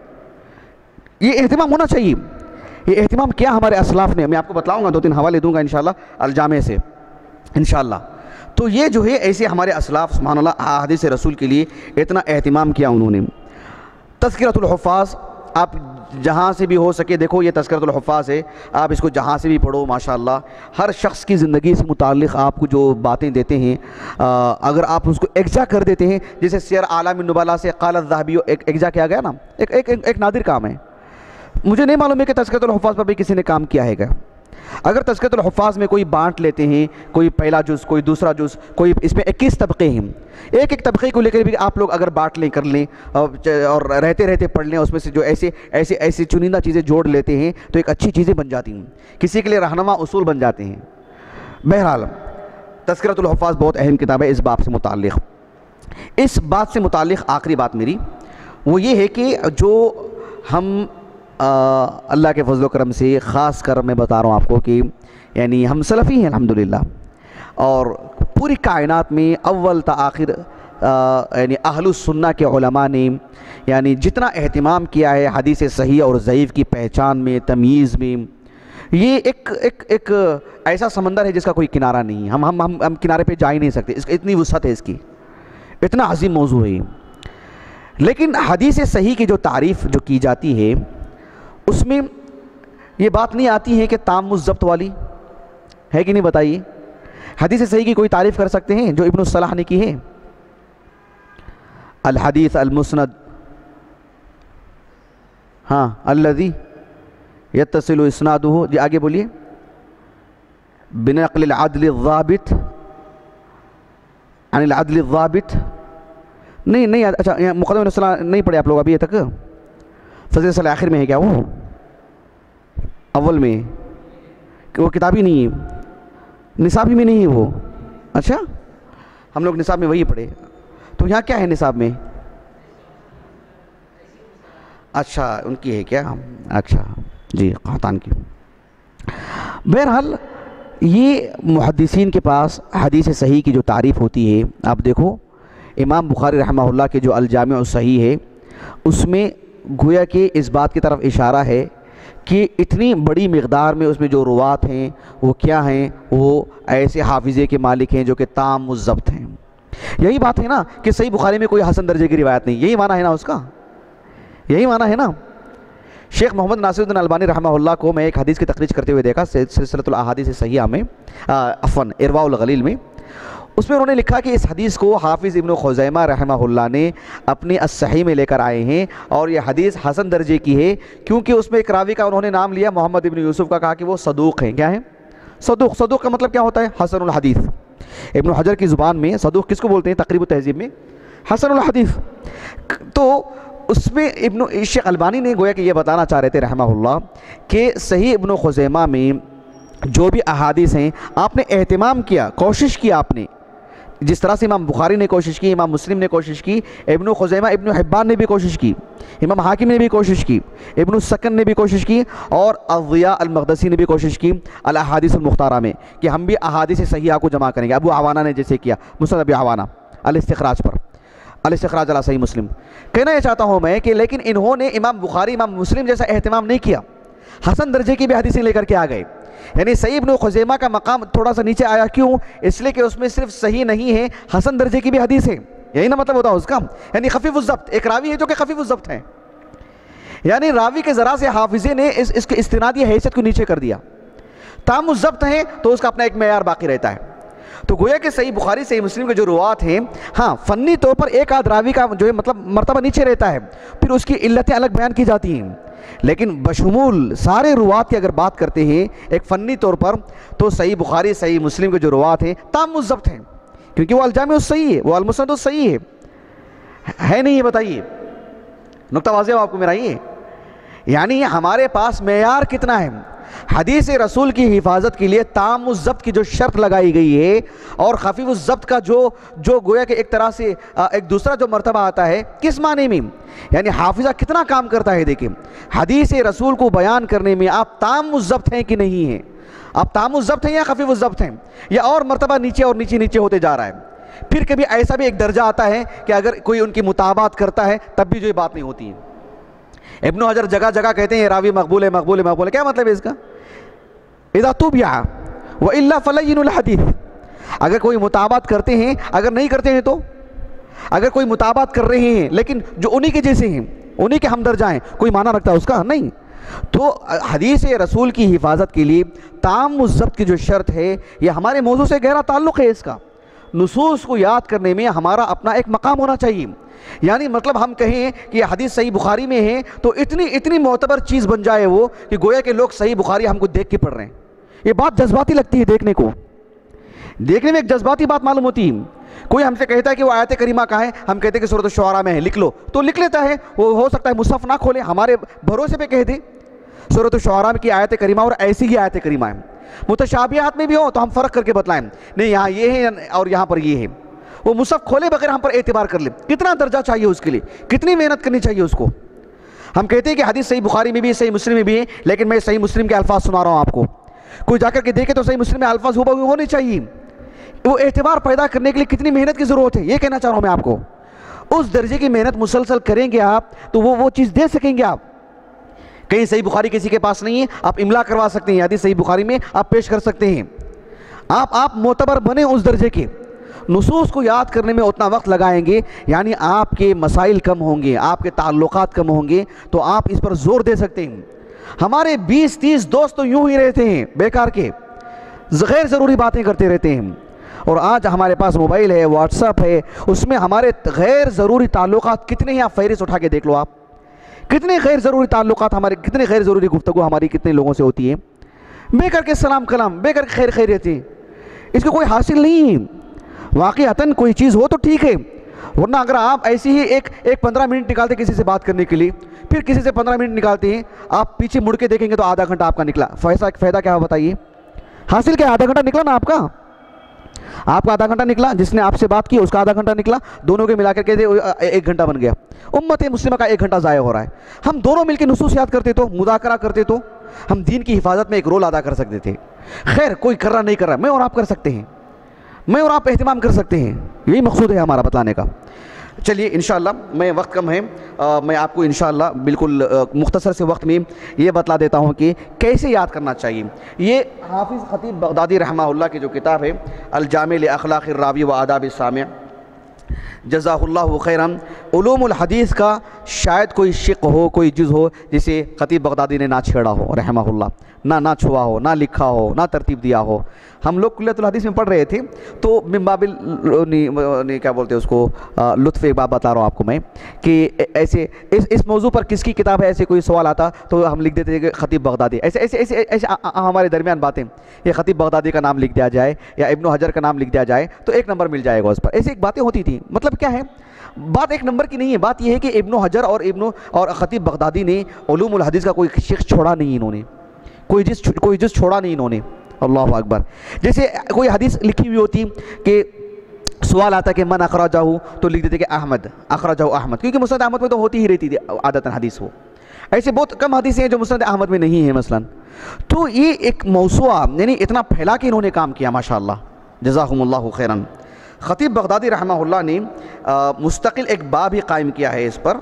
یہ اہتمام ہونا چاہیے. یہ اہتمام کیا ہمارے اسلاف نے، میں آپ کو بتلاؤں گا، دو تین حوالے دوں گا انشاءاللہ الجامع سے انشاءاللہ. تو یہ جو ہے ایسے ہمارے اسلاف سبحان اللہ احادیث رسول کے لیے اتنا اہتمام کیا انہوں نے. تذکرۃ الحفاظ آپ جہاں سے بھی ہو سکے دیکھو، یہ تذکرۃ الحفاظ ہے، آپ اس کو جہاں سے بھی پڑھو ماشاءاللہ. ہر شخص کی زندگی سے متعلق آپ کو جو باتیں دیتے ہیں اگر آپ اس کو اکجا کر دیتے ہیں، جیسے سیر اعلام النبلاء سے قال الذہبی اکجا کیا گیا نا، ایک ایک ایک نادر کام ہے. مجھے نہیں معلوم ہے کہ تذکرۃ الحفاظ پر بھی کسی نے کام کیا ہے گا. اگر تذکرۃ الحفاظ میں کوئی بانٹ لیتے ہیں، کوئی پہلا جز، کوئی دوسرا جز، کوئی اس میں اکیس طبقے ہیں، ایک ایک طبقے کو لے کر بھی آپ لوگ اگر بانٹ لیں کر لیں اور رہتے رہتے پڑھ لیں، اس میں سے جو ایسے ایسے ایسی چنندہ چیزیں جوڑ لیتے ہیں تو ایک اچھی چیزیں بن جاتی ہیں، کسی کے لیے رہنما اصول بن جاتے ہیں. بہرحال تذکرۃ الحفاظ بہت اہم کتاب ہے اس باب سے متعلق. اس بات سے متعلق آخری بات میری وہ یہ ہے کہ جو ہم اللہ کے فضل و کرم سے خاص کر میں بتا رہا ہوں آپ کو کہ یعنی ہم سلفی ہیں الحمدللہ، اور پوری کائنات میں اول تا آخر یعنی اہل السنہ کے علماء نے یعنی جتنا اہتمام کیا ہے حدیث صحیح اور ضعیف کی پہچان میں، تمییز میں، یہ ایک ایک ایک ایسا سمندر ہے جس کا کوئی کنارہ نہیں ہے. ہم ہم ہم ہم کنارے پہ جا ہی نہیں سکتے، اس اتنی وسعت ہے اس کی، اتنا عظیم موضوع ہے. لیکن حدیث صحیح کی جو تعریف جو کی جاتی ہے اس میں یہ بات نہیں آتی ہے کہ تام الضبط والی ہے کہ نہیں، بتائیے. حدیث صحیح کی کوئی تعریف کر سکتے ہیں جو ابن الصلاح نے کی ہے؟ الحدیث المسند، ہاں الذی یتصل اسنادہ، جی آگے بولیے. بنقل العدل الضابط عن العدل الضابط، نہیں نہیں اچھا مقدمہ الصلاح نہیں پڑھے آپ لوگ ابھی تک؟ فضل صلاح آخر میں ہے کیا وہ؟ اول میں کہ وہ کتابی نہیں ہے، نصابی میں نہیں ہے وہ. اچھا ہم لوگ نصاب میں وہی پڑھے، تو یہاں کیا ہے نصاب میں؟ اچھا ان کی ہے کیا؟ اچھا جی قحطان کی. بہرحال یہ محدثین کے پاس حدیث صحیح کی جو تعریف ہوتی ہے، آپ دیکھو امام بخاری رحمہ اللہ کے جو الجامع الصحیح ہے اس میں گویا کہ اس بات کی طرف اشارہ ہے کہ اتنی بڑی مقدار میں اس میں جو روات ہیں وہ کیا ہیں، وہ ایسے حافظے کے مالک ہیں جو کہ تام الضبط ہیں. یہی بات ہے نا کہ صحیح بخاری میں کوئی حسن درجے کی روایت نہیں، یہی معنی ہے نا اس کا، یہی معنی ہے نا. شیخ محمد ناصر الدین البانی رحمہ اللہ کو میں ایک حدیث کی تخریج کرتے ہوئے دیکھا سلسلۃ الاحادیث صحیحہ میں، عفواً ارواء الغلیل میں. اس میں انہوں نے لکھا کہ اس حدیث کو حافظ ابن خزیمہ رحمہ اللہ نے اپنے الصحیح میں لے کر آئے ہیں اور یہ حدیث حسن درجے کی ہے کیونکہ اس میں ایک راوی کا انہوں نے نام لیا محمد ابن یوسف کا، کہا کہ وہ صدوق ہیں. کیا ہیں؟ صدوق. صدوق کا مطلب کیا ہوتا ہے؟ حسن الحدیث. ابن حجر کی زبان میں صدوق کس کو بولتے ہیں؟ تقریب التہذیب میں حسن الحدیث. تو اس میں ابن شیخ البانی نے گویا کہ یہ بتانا چاہ رہے تھے رحمہ اللہ کہ صحیح ابن خزیمہ میں جو بھی احادیث ہیں آپ نے اہتمام کیا، کوشش کی آپ نے، جس طرح سے امام بخاری نے کوشش کی، امام مسلم نے کوشش کی، ابن خزیمہ ابن حبان نے بھی کوشش کی، امام حاکم نے بھی کوشش کی، ابن السکن نے بھی کوشش کی، اور الضیاء المقدسی نے بھی کوشش کی الاحادیث المختارہ میں کہ ہم بھی احادیث صحیحہ کو جمع کریں گے. ابو عوانہ نے جیسے کیا مسند ابی عوانہ الاستخراج پر، الاستخراج علی صحیح مسلم. کہنا یہ چاہتا ہوں میں کہ لیکن انہوں نے امام بخاری امام مسلم جیسا اہتمام نہیں کیا، حسن درجے کی بھی حدیثیں لے کر کے آ گئے. یعنی صحیح ابن خزیمہ کا مقام تھوڑا سا نیچے آیا، کیوں؟ اس لیے کہ اس میں صرف صحیح نہیں ہے، حسن درجے کی بھی حدیث ہے. یہی نا مطلب ہوتا ہے اس کا، یعنی خفیف الضبط. ایک راوی ہے جو کہ خفیف الضبط ہے، یعنی راوی کے ذرا سے حافظے نے اس اس کے استنادی حیثیت کو نیچے کر دیا. تام الضبط ہے تو اس کا اپنا ایک معیار باقی رہتا ہے. تو گویا کہ صحیح بخاری صحیح مسلم کے جو روات ہیں، ہاں فنی طور پر ایک آدھ راوی کا جو ہے مطلب مرتبہ نیچے رہتا ہے، پھر اس کی علتیں الگ بیان کی جاتی ہیں، لیکن بشمول سارے روات کی اگر بات کرتے ہیں ایک فنی طور پر تو صحیح بخاری صحیح مسلم کے جو روات ہیں تام الضبط ہیں. کیونکہ وہ الجامع الصحیح ہے، وہ المسند الصحیح ہے ہے نہیں؟ یہ بتائیے، نقطہ واضح ہو آپ کو میرا؟ یہ یعنی ہمارے پاس معیار کتنا ہے؟ حدیث رسول کی حفاظت کے لیے تام الضبط کی جو شرط لگائی گئی ہے اور خفیف الضبط کا جو جو گویا کہ ایک طرح سے ایک دوسرا جو مرتبہ آتا ہے، کس معنی میں؟ یعنی حافظہ کتنا کام کرتا ہے؟ دیکھیں، حدیث رسول کو بیان کرنے میں آپ تام الضبط ہیں کہ نہیں ہیں؟ آپ تام الضبط ہیں یا خفیف الضبط ہیں، یا اور مرتبہ نیچے اور نیچے نیچے ہوتے جا رہا ہے؟ پھر کبھی ایسا بھی ایک درجہ آتا ہے کہ اگر کوئی ان کی مطابقت کرتا ہے تب بھی جو یہ بات نہیں ہوتی ہے۔ ابن حجر جگہ جگہ کہتے ہیں یہ راوی مقبول ہے مقبول ہے مقبول ہے، کیا مطلب ہے اس کا؟ اذا تُبِعَ وَإِلَّا فَلَيِّنُ الْحَدِيث، اگر کوئی مطابقت کرتے ہیں، اگر نہیں کرتے ہیں تو، اگر کوئی مطابقت کر رہے ہیں لیکن جو انہی کے جیسے ہیں، انہی کے ہم درجہ ہیں، کوئی معنی رکھتا ہے اس کا؟ نہیں۔ تو حدیث رسول کی حفاظت کے لیے تام الضبط کی جو شرط ہے، یہ ہمارے موضوع سے گہرا تعلق ہے اس کا۔ نصوص کو یاد کرنے میں ہمارا اپنا ایک مقام ہونا چاہیے، یعنی مطلب ہم کہیں کہ یہ حدیث صحیح بخاری میں ہے تو اتنی اتنی معتبر چیز بن جائے وہ کہ گویا کہ لوگ صحیح بخاری ہم کو دیکھ کے پڑھ رہے ہیں۔ یہ بات جذباتی لگتی ہے دیکھنے کو، دیکھنے میں ایک جذباتی بات معلوم ہوتی ہے۔ کوئی ہم سے کہتا ہے کہ وہ آیت کریمہ کہاں ہے، ہم کہتے ہیں کہ سورۃ الشعراء میں ہے، لکھ لو، تو لکھ لیتا ہے، وہ ہو سکتا ہے مصحف نہ کھولے، ہمارے بھروسے پہ کہہ دے سورۃ الشعراء کی آیت کریمہ اور ایسی ہی آیت کریمہ ہے، متشابہات میں بھی ہو تو ہم فرق کر کے بتلائیں، نہیں یہاں یہ ہے اور یہاں پر یہ ہے، وہ مصحف کھولے بغیر ہم پر اعتبار کر لیں۔ کتنا درجہ چاہیے اس کے لیے، کتنی محنت کرنی چاہیے اس کو۔ ہم کہتے ہیں کہ حدیث صحیح بخاری میں بھی ہے، صحیح مسلم میں بھی ہے، لیکن میں صحیح مسلم کے الفاظ سنا رہا ہوں آپ کو، کوئی جا کر کے دیکھے تو صحیح مسلم میں الفاظ ہو بہو ہونے چاہیے۔ وہ اعتبار پیدا کرنے کے لیے کتنی محنت کی ضرورت ہے، یہ کہنا چاہ رہا ہوں میں آپ کو۔ اس درجے کی محنت مسلسل کریں گے آپ تو وہ وہ چیز دے سکیں گے آپ۔ کہیں صحیح بخاری کسی کے پاس نہیں ہے، آپ املا کروا سکتے ہیں، حدیث صحیح بخاری میں آپ پیش کر سکتے ہیں۔ آپ آپ معتبر بنے اس درجے کے، نصوص کو یاد کرنے میں اتنا وقت لگائیں گے، یعنی آپ کے مسائل کم ہوں گے، آپ کے تعلقات کم ہوں گے، تو آپ اس پر زور دے سکتے ہیں۔ ہمارے بیس تیس دوست تو یوں ہی رہتے ہیں بیکار کے، غیر ضروری باتیں کرتے رہتے ہیں، اور آج ہمارے پاس موبائل ہے، واٹس ایپ ہے، اس میں ہمارے غیر ضروری تعلقات کتنے ہیں، آپ فہرست اٹھا کے دیکھ لو، آپ کتنے غیر ضروری تعلقات ہمارے، کتنے غیر ضروری گفتگو ہماری کتنے لوگوں سے ہوتی ہے، بے کر کے سلام کلام، بے کر کے خیر خیریت ہے، اس کو کوئی حاصل نہیں ہے۔ واقعتاً کوئی چیز ہو تو ٹھیک ہے، ورنہ اگر آپ ایسی ہی ایک ایک پندرہ منٹ نکالتے کسی سے بات کرنے کے لیے، پھر کسی سے پندرہ منٹ نکالتے ہیں، آپ پیچھے مڑ کے دیکھیں گے تو آدھا گھنٹہ آپ کا نکلا، فائدہ فائدہ کیا ہو بتائیے؟ حاصل کیا؟ آدھا گھنٹہ نکلا نا آپ کا، آپ کا آدھا گھنٹہ نکلا، جس نے آپ سے بات کی اس کا آدھا گھنٹہ نکلا، دونوں کے ملا کر کے ایک گھنٹہ بن گیا۔ امت مسلمہ کا ایک گھنٹہ ضائع ہو رہا ہے۔ ہم دونوں مل کے نصوص یاد کرتے تو، مذاکرہ کرتے تو ہم دین کی حفاظت میں ایک رول ادا کر سکتے تھے۔ خیر کوئی کر رہا نہیں کر رہا، میں اور آپ کر سکتے ہیں، میں اور آپ اہتمام کر سکتے ہیں، یہی مقصود ہے ہمارا بتلانے کا۔ چلیے انشاءاللہ، میں وقت کم ہے، میں آپ کو انشاءاللہ بالکل مختصر سے وقت میں یہ بتلا دیتا ہوں کہ کیسے یاد کرنا چاہیے۔ یہ حافظ خطیب بغدادی رحمہ اللہ کی جو کتاب ہے الجامع لاخلاق الراوی و آداب السامع، جزاہ اللہ خیراً، علوم الحدیث کا شاید کوئی شق ہو، کوئی جز ہو جسے خطیب بغدادی نے نہ چھیڑا ہو رحمہ اللہ، نہ نہ چھوا ہو، نہ لکھا ہو، نہ ترتیب دیا ہو۔ ہم لوگ کلیۃ الحدیث میں پڑھ رہے تھے تو من باب کیا بولتے ہیں اس کو، لطف ایک بات بتا رہا ہوں آپ کو میں کہ ایسے اس اس موضوع پر کس کی کتاب ہے، ایسے کوئی سوال آتا تو ہم لکھ دیتے تھے کہ خطیب بغدادی، ایسے ایسے ایسے ایسے ہمارے درمیان باتیں، یہ خطیب بغدادی کا نام لکھ دیا جائے یا ابن حجر کا نام لکھ دیا جائے تو ایک نمبر مل جائے گا اس پر، ایسی ایک باتیں ہوتی تھیں۔ مطلب کیا ہے، بات ایک نمبر کی نہیں ہے، بات یہ ہے کہ ابن حجر اور ابن اور خطیب بغدادی نے علوم الحدیث کا کوئی شیخ چھوڑا نہیں، انہوں نے کوئی جس کوئی جس چھوڑا نہیں انہوں نے۔ اللہ اکبر۔ جیسے کوئی حدیث لکھی ہوئی ہوتی کہ سوال آتا کہ من اخرجہ تو لکھ دیتے کہ احمد، اخرجہ احمد، کیونکہ مسند احمد میں تو ہوتی ہی رہتی تھی عادتاً حدیث، ہو ایسے بہت کم حدیثیں ہیں جو مسند احمد میں نہیں ہیں مثلا۔ تو یہ ایک موسوعہ، یعنی اتنا پھیلا کے انہوں نے کام کیا، ماشاءاللہ جزاہم اللہ خیراً۔ خطیب بغدادی رحمہ اللہ نے مستقل ایک باب ہی قائم کیا ہے اس پر،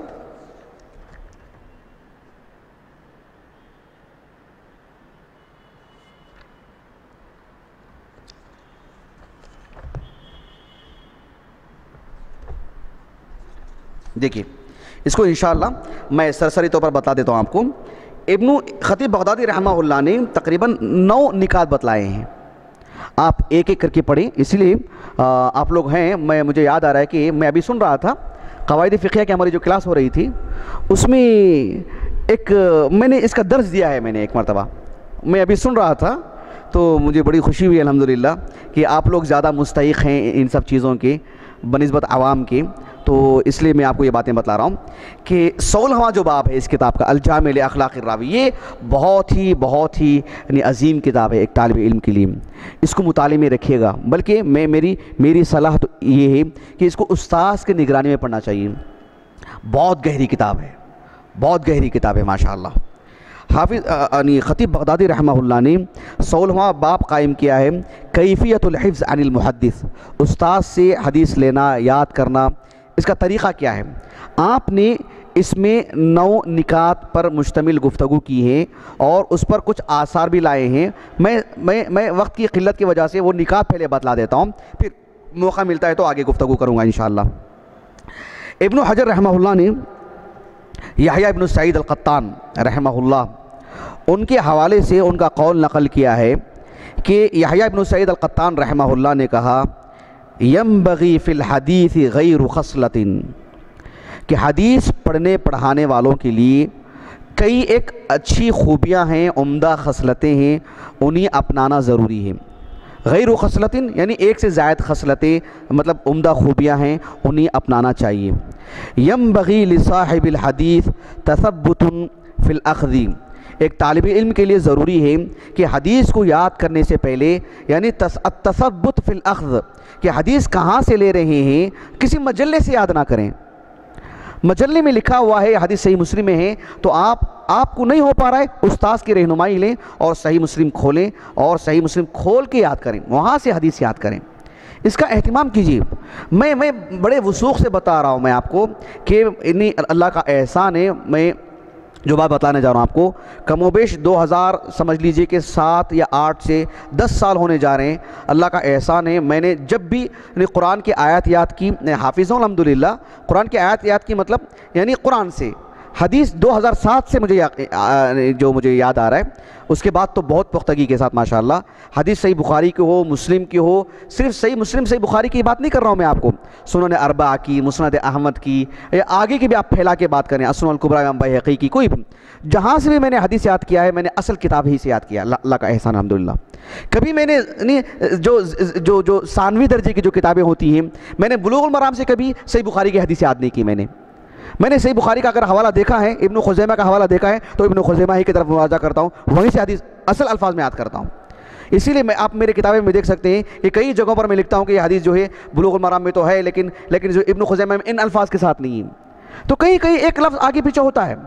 دیکھیے اس کو انشاءاللہ میں سرسری طور پر بتا دیتا ہوں آپ کو۔ ابن خطیب بغدادی رحمہ اللہ نے تقریباً نو نکات بتلائے ہیں، آپ ایک ایک کر کے پڑھیں، اس لیے آپ لوگ ہیں، میں مجھے یاد آ رہا ہے کہ میں ابھی سن رہا تھا قواعد فقہیہ کی ہماری جو کلاس ہو رہی تھی اس میں ایک میں نے اس کا درس دیا ہے، میں نے ایک مرتبہ میں ابھی سن رہا تھا تو مجھے بڑی خوشی ہوئی الحمدللہ کہ آپ لوگ زیادہ مستحق ہیں ان سب چیزوں کے بنسبت عوام کے، تو اس لیے میں آپ کو یہ باتیں بتلا رہا ہوں کہ سولہواں جو باب ہے اس کتاب کا الجامع لاخلاق الراوی، یہ بہت ہی بہت ہی یعنی عظیم کتاب ہے ایک طالب علم کے لیے، اس کو مطالعے میں رکھیے گا، بلکہ میں میری میری صلاح تو یہ ہے کہ اس کو استاذ کے نگرانی میں پڑھنا چاہیے، بہت گہری کتاب ہے، بہت گہری کتاب ہے ماشاءاللہ۔ حافظ یعنی خطیب بغدادی رحمہ اللہ نے سولہواں باب قائم کیا ہے کیفیت الحفظ عن المحدث، استاذ سے حدیث لینا یاد کرنا، اس کا طریقہ کیا ہے۔ آپ نے اس میں نو نکات پر مشتمل گفتگو کی ہے اور اس پر کچھ آثار بھی لائے ہیں، میں میں میں وقت کی قلت کی وجہ سے وہ نکات پہلے بتلا دیتا ہوں، پھر موقع ملتا ہے تو آگے گفتگو کروں گا انشاءاللہ۔ ابن حجر رحمہ اللہ نے یحییٰ ابن سعید القطان رحمہ اللہ ان کے حوالے سے ان کا قول نقل کیا ہے کہ یحییٰ ابن سعید القطان رحمہ اللہ نے کہا ینبغی فی الحدیث غیر خصلۃ، کہ حدیث پڑھنے پڑھانے والوں کے لیے کئی ایک اچھی خوبیاں ہیں، عمدہ خصلتیں ہیں، انہیں اپنانا ضروری ہے۔ غیر خصلۃ یعنی ایک سے زائد خصلتیں مطلب عمدہ خوبیاں ہیں، انہیں اپنانا چاہیے۔ ینبغی لصاحب الحدیث تثبت فی الاخذ، ایک طالب علم کے لیے ضروری ہے کہ حدیث کو یاد کرنے سے پہلے یعنی تثبت فی الاخذ، کہ حدیث کہاں سے لے رہے ہیں کسی مجلے سے یاد نہ کریں۔ مجلے میں لکھا ہوا ہے حدیث صحیح مسلم میں ہے تو آپ آپ کو نہیں ہو پا رہا ہے، استاذ کی رہنمائی لیں اور صحیح مسلم کھولیں اور صحیح مسلم کھول کے یاد کریں، وہاں سے حدیث یاد کریں، اس کا اہتمام کیجیے۔ میں میں بڑے وثوق سے بتا رہا ہوں میں آپ کو کہ انہیں اللہ کا احسان ہے، میں جو بات بتانے جا رہا ہوں آپ کو کم و بیش دو ہزار سمجھ لیجئے کہ سات یا آٹھ سے دس سال ہونے جا رہے ہیں، اللہ کا احسان ہے میں نے جب بھی قرآن کی آیات یاد کی، حافظ ہوں الحمدللہ، قرآن کی آیات یاد کی مطلب یعنی قرآن سے، حدیث دو ہزار سات سے مجھے جو مجھے یاد آ رہا ہے، اس کے بعد تو بہت پختگی کے ساتھ ماشاءاللہ حدیث صحیح بخاری کی ہو، مسلم کی ہو، صرف صحیح مسلم صحیح بخاری کی بات نہیں کر رہا ہوں میں آپ کو، سنن اربعہ کی، مسند احمد کی، یا آگے کی بھی آپ پھیلا کے بات کریں، السنن الکبریٰ امام بیہقی کی، کوئی بھی جہاں سے بھی میں نے حدیث یاد کیا ہے میں نے اصل کتاب ہی سے یاد کیا، اللہ کا احسان الحمدللہ۔ کبھی میں نے جو جو جو ثانوی درجے کی جو کتابیں ہوتی ہیں، میں نے بلوغ المرام سے کبھی صحیح بخاری کی حدیث یاد نہیں کی، میں نے میں نے صحیح بخاری کا اگر حوالہ دیکھا ہے، ابن خزیمہ کا حوالہ دیکھا ہے تو ابن خزیمہ ہی کی طرف مراجعہ کرتا ہوں، وہیں سے حدیث اصل الفاظ میں یاد کرتا ہوں۔ اسی لیے میں آپ میرے کتابیں میں دیکھ سکتے ہیں کہ کئی جگہوں پر میں لکھتا ہوں کہ یہ حدیث جو ہے بلوغ المرام میں تو ہے لیکن لیکن جو ابن خزیمہ میں ان الفاظ کے ساتھ نہیں ہے، تو کہیں کہیں ایک لفظ آگے پیچھے ہوتا ہے،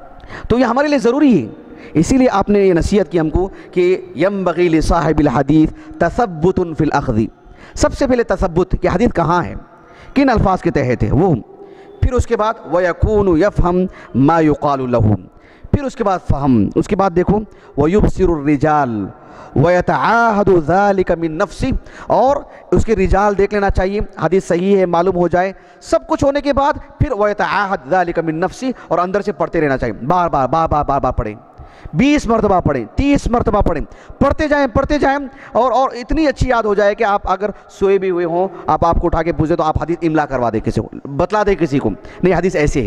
تو یہ ہمارے لیے ضروری ہے۔ اسی لیے آپ نے یہ نصیحت کی ہم کو کہ ینبغی لصاحب الحدیث تثبت فی الاخذ، سب سے پہلے تثبت کہ حدیث کہاں ہے، کن الفاظ کے تحت ہے وہ، پھر اس کے بعد وَيَكُونُ يَفْهَمْ مَا يُقَالُ لَهُ، پھر اس کے بعد فہم، اس کے بعد دیکھو وَيُبْصِرُ الرِّجَالِ وَيَتَعَاهَدُ ذَلِكَ مِن نَفْسِ، اور اس کے رجال دیکھ لینا چاہیے، حدیث صحیح ہے معلوم ہو جائے، سب کچھ ہونے کے بعد پھر وَيَتَعَاهَدُ ذَلِكَ مِن نَفْسِ، اور اندر سے پڑھتے رہنا چاہیے، بار بار بار بار بار بار پڑھیں، بیس مرتبہ پڑھیں، تیس مرتبہ پڑھیں، پڑھتے جائیں پڑھتے جائیں اور اور اتنی اچھی یاد ہو جائے کہ آپ اگر سوئے بھی ہوئے ہوں آپ آپ کو اٹھا کے پوچھیں تو آپ حدیث املا کروا دیں، کسی کو بتلا دیں، کسی کو نہیں حدیث ایسے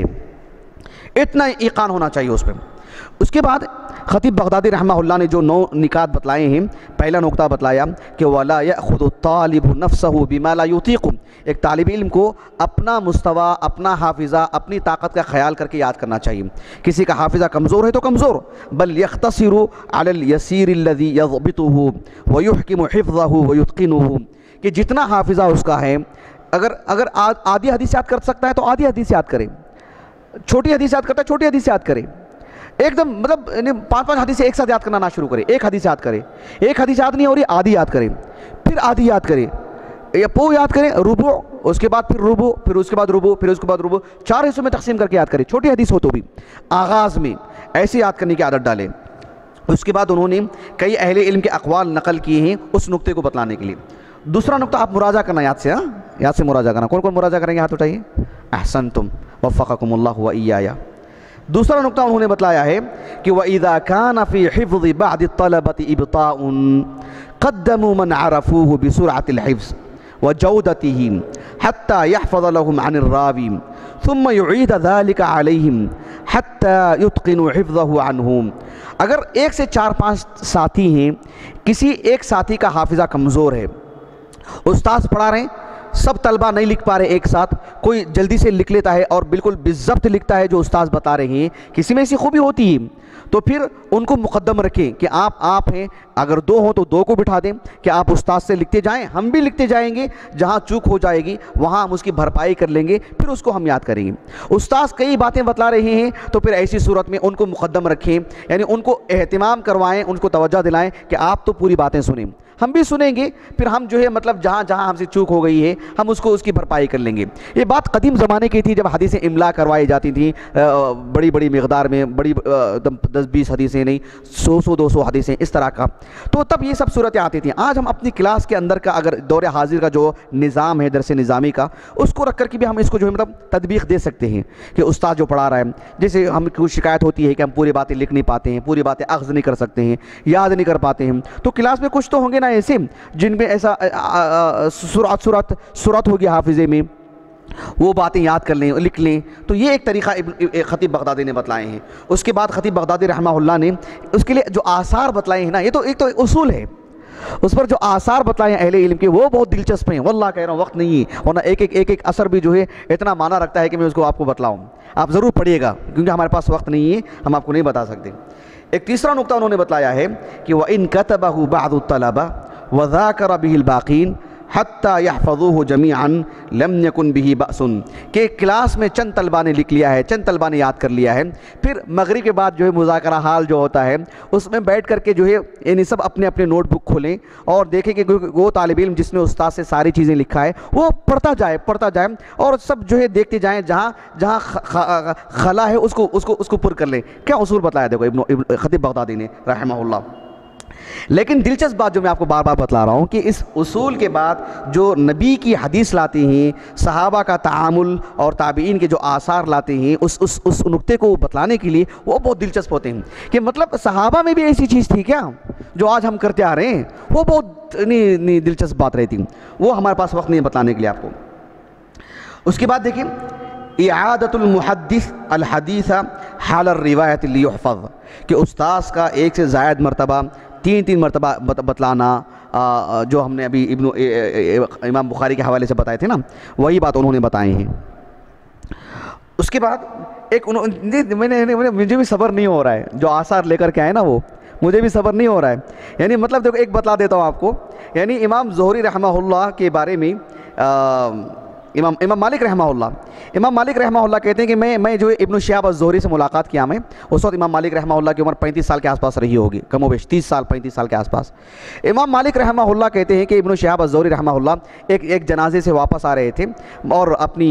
ہے، اتنا ایقان ہونا چاہیے اس پہ۔ اس کے بعد خطیب بغدادی رحمہ اللہ نے جو نو نکات بتلائے ہیں، پہلا نقطہ بتلایا کہ وَلَا يَأْخُذُ الطَّالِبُ نَفْسَهُ بِمَا لَا يُطِيقُ، ایک طالب علم کو اپنا مستویٰ، اپنا حافظہ، اپنی طاقت کا خیال کر کے یاد کرنا چاہیے۔ کسی کا حافظہ کمزور ہے تو کمزور، بل يَخْتَصِرُ عَلَى الْيَسِيرِ الَّذِي يَضْبِطُهُ وَيُحْكِمُ حِفْظَهُ وَيُتْقِنُهُ، کہ جتنا حافظہ اس کا ہے، اگر اگر آدھی حدیث یاد کر سکتا ہے تو آدھی حدیث یاد کرے، چھوٹی حدیث یاد کرتا ہے چھوٹی حدیث یاد کرے، ایک دم مطلب پانچ پانچ حدیث ایک ساتھ یاد کرنا نہ شروع کرے، ایک حدیث یاد کرے، ایک حدیث یاد نہیں ہو رہی آدھی یاد کرے، پھر آدھی یاد کرے، یا پو یاد کرے، ربع، اس کے بعد پھر ربع، پھر اس کے بعد ربع، پھر اس کے بعد ربع، چار حصوں میں تقسیم کر کے یاد کرے، چھوٹی حدیث ہو تو بھی آغاز میں ایسے یاد کرنے کی عادت ڈالے۔ اس کے بعد انہوں نے کئی اہل علم کے اقوال نقل کیے ہیں اس نقطے کو بتلانے کے لیے۔ دوسرا نقطہ آپ مراجعہ کرنا یاد سے، ہاں یاد سے مراجعہ کرنا، کون کون مراجعہ کریں گے ہاتھ اٹھائیے، احسنتم وفقکم اللہ وإیایا۔ دوسرا نقطہ انہوں نے بتلایا ہے کہ وَإِذَا كَانَ فِي حِفْظِ بَعْضِ الطَّلَبَةِ إِبْطَاءٌ قَدَّمُوا مَنْ عَرَفُوهُ بِسُرْعَةِ الْحِفْظِ وَجَوْدَتِهِ حَتَّى يَحْفَظَ لَهُمْ عَنِ الرَّاوِي ثُمَّ يُعِيدَ ذَلِكَ عَلَيْهِمْ حتى يتقنوا حفظه عنهم. اگر ایک سے چار پانچ ساتھی ہیں، کسی ایک ساتھی کا حافظہ کمزور ہے، استاذ پڑھا رہے ہیں، سب طلبہ نہیں لکھ پا رہے ایک ساتھ، کوئی جلدی سے لکھ لیتا ہے اور بالکل بالضبط لکھتا ہے جو استاذ بتا رہے ہیں، کسی میں ایسی خوبی ہوتی ہے، تو پھر ان کو مقدم رکھیں کہ آپ آپ ہیں، اگر دو ہوں تو دو کو بٹھا دیں کہ آپ استاذ سے لکھتے جائیں، ہم بھی لکھتے جائیں گے، جہاں چوک ہو جائے گی وہاں ہم اس کی بھرپائی کر لیں گے، پھر اس کو ہم یاد کریں گے. استاذ کئی باتیں بتلا رہے ہیں تو پھر ایسی صورت میں ان کو مقدم رکھیں، یعنی ان کو اہتمام کروائیں، ان کو توجہ دلائیں کہ آپ تو پوری باتیں سنیں، ہم بھی سنیں گے، پھر ہم جو ہے مطلب جہاں جہاں ہم سے چوک ہو گئی ہے ہم اس کو اس کی بھرپائی کر لیں گے. یہ بات قدیم زمانے کی تھی جب حدیثیں املا کروائی جاتی تھیں بڑی بڑی مقدار میں، بڑی دس بیس حدیثیں نہیں، سو سو دو سو حدیثیں اس طرح کا، تو تب یہ سب صورتیں آتی تھیں. آج ہم اپنی کلاس کے اندر کا اگر دور حاضر کا جو نظام ہے درس نظامی کا، اس کو رکھ کر کے بھی ہم اس کو جو ہے مطلب تطبیق دے سکتے ہیں کہ استاد جو پڑھا رہا ہے، جیسے ہم کو شکایت ہوتی ہے کہ ہم پوری باتیں لکھ نہیں پاتے ہیں، پوری باتیں اخذ نہیں کر سکتے ہیں، یاد نہیں کر پاتے ہیں، تو کلاس میں کچھ تو ہوں گے نا ایسے جن میں ایسا سرعت سرعت سرعت ہوگی حافظے میں، وہ باتیں یاد کر لیں، لکھ لیں. تو یہ ایک طریقہ خطیب بغدادی نے بتلائے ہیں. اس کے بعد خطیب بغدادی رحمہ اللہ نے اس کے لیے جو آثار بتلائے ہیں نا، یہ تو ایک تو اصول ہے، اس پر جو آثار بتلائے ہیں اہل علم کے وہ بہت دلچسپ ہیں. واللہ کہہ رہا ہوں وقت نہیں ہے، ورنہ ایک ایک ایک ایک اثر بھی جو ہے اتنا معنی رکھتا ہے کہ میں اس کو آپ کو بتلاؤں. آپ ضرور پڑھیے گا کیونکہ ہمارے پاس وقت نہیں ہے، ہم آپ کو نہیں بتا سکتے. ایک تیسرا نقطہ انہوں نے بتلایا ہے کہ وَإِن كَتَبَهُ بَعْضُ الطَّلَبَةِ وَذَاكَرَ بِهِ الْبَاقِينَ حَتَّى يَحْفَظُوهُ جَمِيعًا لَمْ يَكُنْ بِهِ بَأْسٌ، کہ کلاس میں چند طلبہ نے لکھ لیا ہے، چند طلبہ نے یاد کر لیا ہے، پھر مغرب کے بعد جو ہے مذاکرہ حال جو ہوتا ہے اس میں بیٹھ کر کے جو ہے یعنی سب اپنے اپنے نوٹ بک کھولیں اور دیکھیں کہ وہ طالب علم جس نے استاد سے ساری چیزیں لکھا ہے وہ پڑھتا جائے پڑھتا جائے اور سب جو ہے دیکھتے جائیں، جہاں جہاں خلا ہے اس کو اس کو اس کو پر کر لیں. کیا اصول بتلایا دیکھو ابن خطیب بغدادی نے رحمہ اللہ. لیکن دلچسپ بات جو میں آپ کو بار بار بتلا رہا ہوں کہ اس اصول کے بعد جو نبی کی حدیث لاتے ہیں، صحابہ کا تعامل اور تابعین کے جو آثار لاتے ہیں، اس اس اس نقطے کو بتلانے کے لیے وہ بہت دلچسپ ہوتے ہیں کہ مطلب صحابہ میں بھی ایسی چیز تھی کیا جو آج ہم کرتے آ رہے ہیں. وہ بہت نہیں, نہیں دلچسپ بات رہتی، وہ ہمارے پاس وقت نہیں بتلانے کے لیے آپ کو. اس کے بعد دیکھیں اعادت المحدث الحدیث حال الروایت لیحفظ، کہ استاذ کا ایک سے زائد مرتبہ تین تین مرتبہ بتلانا، جو ہم نے ابھی ابن امام بخاری کے حوالے سے بتائے تھے نا، وہی بات انہوں نے بتائے ہیں. اس کے بعد ایک میں نے مجھے بھی صبر نہیں ہو رہا ہے جو آثار لے کر کے آئے نا، وہ مجھے بھی صبر نہیں ہو رہا ہے. یعنی مطلب دیکھو ایک بتلا دیتا ہوں آپ کو، یعنی امام زہری رحمہ اللہ کے بارے میں امام امام مالک رحمہ اللہ امام مالک رحمہ اللہ کہتے ہیں کہ میں میں جو ابن شہاب الزہری سے ملاقات کیا، میں اس وقت امام مالک رحمہ اللہ کی عمر پینتیس سال کے آس پاس رہی ہوگی، کم و بیش تیس سال پینتیس سال کے آس پاس. امام مالک رحمہ اللہ کہتے ہیں کہ ابن شہاب الزہری رحمہ اللہ ایک ایک جنازے سے واپس آ رہے تھے اور اپنی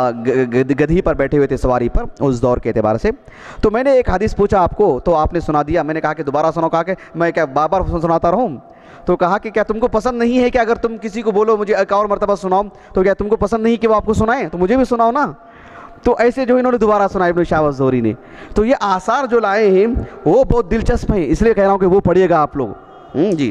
گدھی پر بیٹھے ہوئے تھے، سواری پر، اس دور کے اعتبار سے. تو میں نے ایک حدیث پوچھا آپ کو تو آپ نے سنا دیا. میں نے کہا کہ دوبارہ سنو، کہا کہ میں کیا بار بار سناتا رہوں؟ تو کہا کہ کیا تم کو پسند نہیں ہے کہ اگر تم کسی کو بولو مجھے ایک اور مرتبہ سناؤ تو کیا تم کو پسند نہیں کہ وہ آپ کو سنائیں؟ تو مجھے بھی سناؤ نا. تو ایسے جو انہوں نے دوبارہ سنا ابن شہاب الزہری نے. تو یہ آثار جو لائے ہیں وہ بہت دلچسپ ہیں، اس لیے کہہ رہا ہوں کہ وہ پڑھیے گا آپ لوگ جی.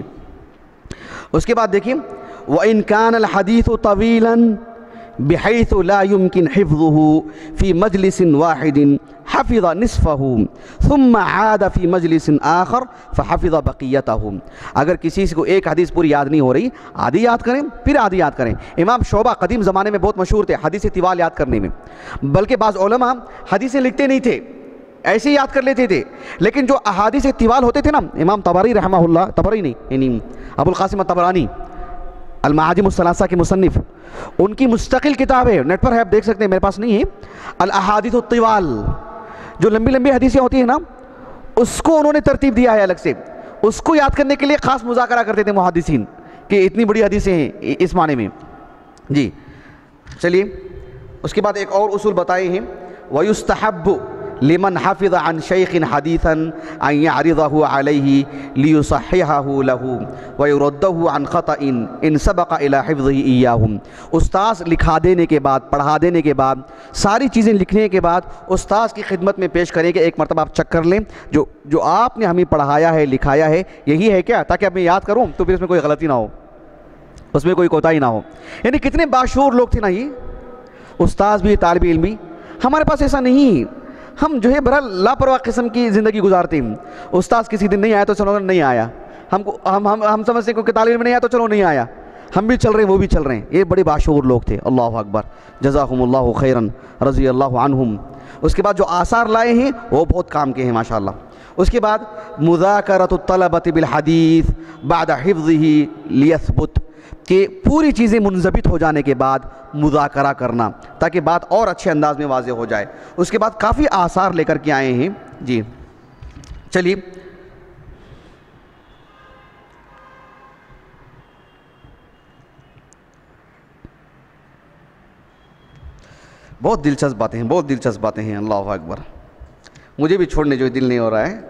اس کے بعد دیکھیں وَإِن كَانَ الْحَدِيثُ طَوِيلًا بحيث لا يمكن حفظه في مجلس واحد حفظ نصفه ثم عاد في مجلس آخر فحفظ بقيته. اگر کسی کو ایک حدیث پوری یاد نہیں ہو رہی، آدھی یاد کریں پھر آدھی یاد کریں. امام شعبہ قدیم زمانے میں بہت مشہور تھے حدیث طوال یاد کرنے میں، بلکہ بعض علماء حدیثیں لکھتے نہیں تھے، ایسے ہی یاد کر لیتے تھے. لیکن جو احادیث طوال ہوتے تھے نا، امام طبری رحمہ اللہ، طبری نہیں یعنی ابو القاسم الطبرانی المعاجم الثلاثہ کے مصنف، ان کی مستقل کتاب ہے، نیٹ پر ہے آپ دیکھ سکتے ہیں، میرے پاس نہیں ہے، الاحادیث الطوال، جو لمبی لمبی حدیثیں ہوتی ہیں نا اس کو انہوں نے ترتیب دیا ہے الگ سے. اس کو یاد کرنے کے لیے خاص مذاکرہ کرتے تھے محدثین کہ اتنی بڑی حدیثیں ہیں اس معنی میں جی. چلیے اس کے بعد ایک اور اصول بتائے ہیں، وَيُسْتَحَبُّ لمن حفظ عن شیخ حدیثا ان یعرضه علیہ لیصححه له ویردہ عن خطأ ان سبق الى حفظه ایاہم. استاذ لکھا دینے کے بعد، پڑھا دینے کے بعد، ساری چیزیں لکھنے کے بعد استاذ کی خدمت میں پیش کریں کہ ایک مرتبہ آپ چیک کر لیں جو جو آپ نے ہمیں پڑھایا ہے لکھایا ہے یہی ہے کیا، تاکہ اب میں یاد کروں تو پھر اس میں کوئی غلطی نہ ہو، اس میں کوئی کوتاہی نہ ہو. یعنی کتنے باشعور لوگ تھے نا یہ استاذ بھی طالب علم بھی. ہمارے پاس ایسا نہیں. ہم جو ہے بڑا لاپرواہ قسم کی زندگی گزارتے ہیں. استاذ کسی دن نہیں آیا تو چلو نہیں آیا, ہم کو ہم ہم ہم سمجھتے ہیں کہ تعلیم میں نہیں آیا تو چلو نہیں آیا, ہم بھی چل رہے ہیں وہ بھی چل رہے ہیں. یہ بڑے باشعور لوگ تھے. اللہ اکبر, جزاکم اللہ خیرن, رضی اللہ عنہم. اس کے بعد جو آثار لائے ہیں وہ بہت کام کے ہیں ماشاءاللہ. اس کے بعد مذاکرۃ الطلبۃ بالحدیث بعد حفظہ لیثبت, کہ پوری چیزیں منضبط ہو جانے کے بعد مذاکرہ کرنا تاکہ بات اور اچھے انداز میں واضح ہو جائے. اس کے بعد کافی آثار لے کر کے آئے ہیں. جی چلیے, بہت دلچسپ باتیں ہیں, بہت دلچسپ باتیں ہیں. اللہ اکبر, مجھے بھی چھوڑنے جو دل نہیں ہو رہا ہے.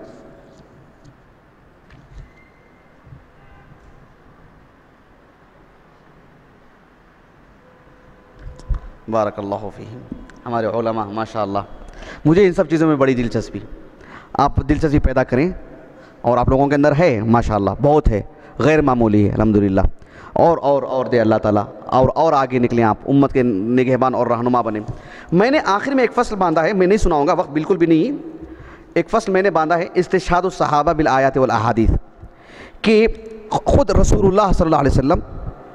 بارک اللہ فیہم, ہمارے علماء ماشاءاللہ. مجھے ان سب چیزوں میں بڑی دلچسپی, آپ دلچسپی پیدا کریں, اور آپ لوگوں کے اندر ہے ماشاءاللہ, بہت ہے, غیر معمولی ہے الحمدللہ. اور اور اور دے اللہ تعالیٰ, اور اور آگے نکلیں آپ, امت کے نگہبان اور رہنما بنیں. میں نے آخر میں ایک فصل باندھا ہے, میں نہیں سناؤں گا, وقت بالکل بھی نہیں. ایک فصل میں نے باندھا ہے استشہاد الصحابہ بالآیات والاحادیث, کہ خود رسول اللہ صلی اللہ علیہ وسلم,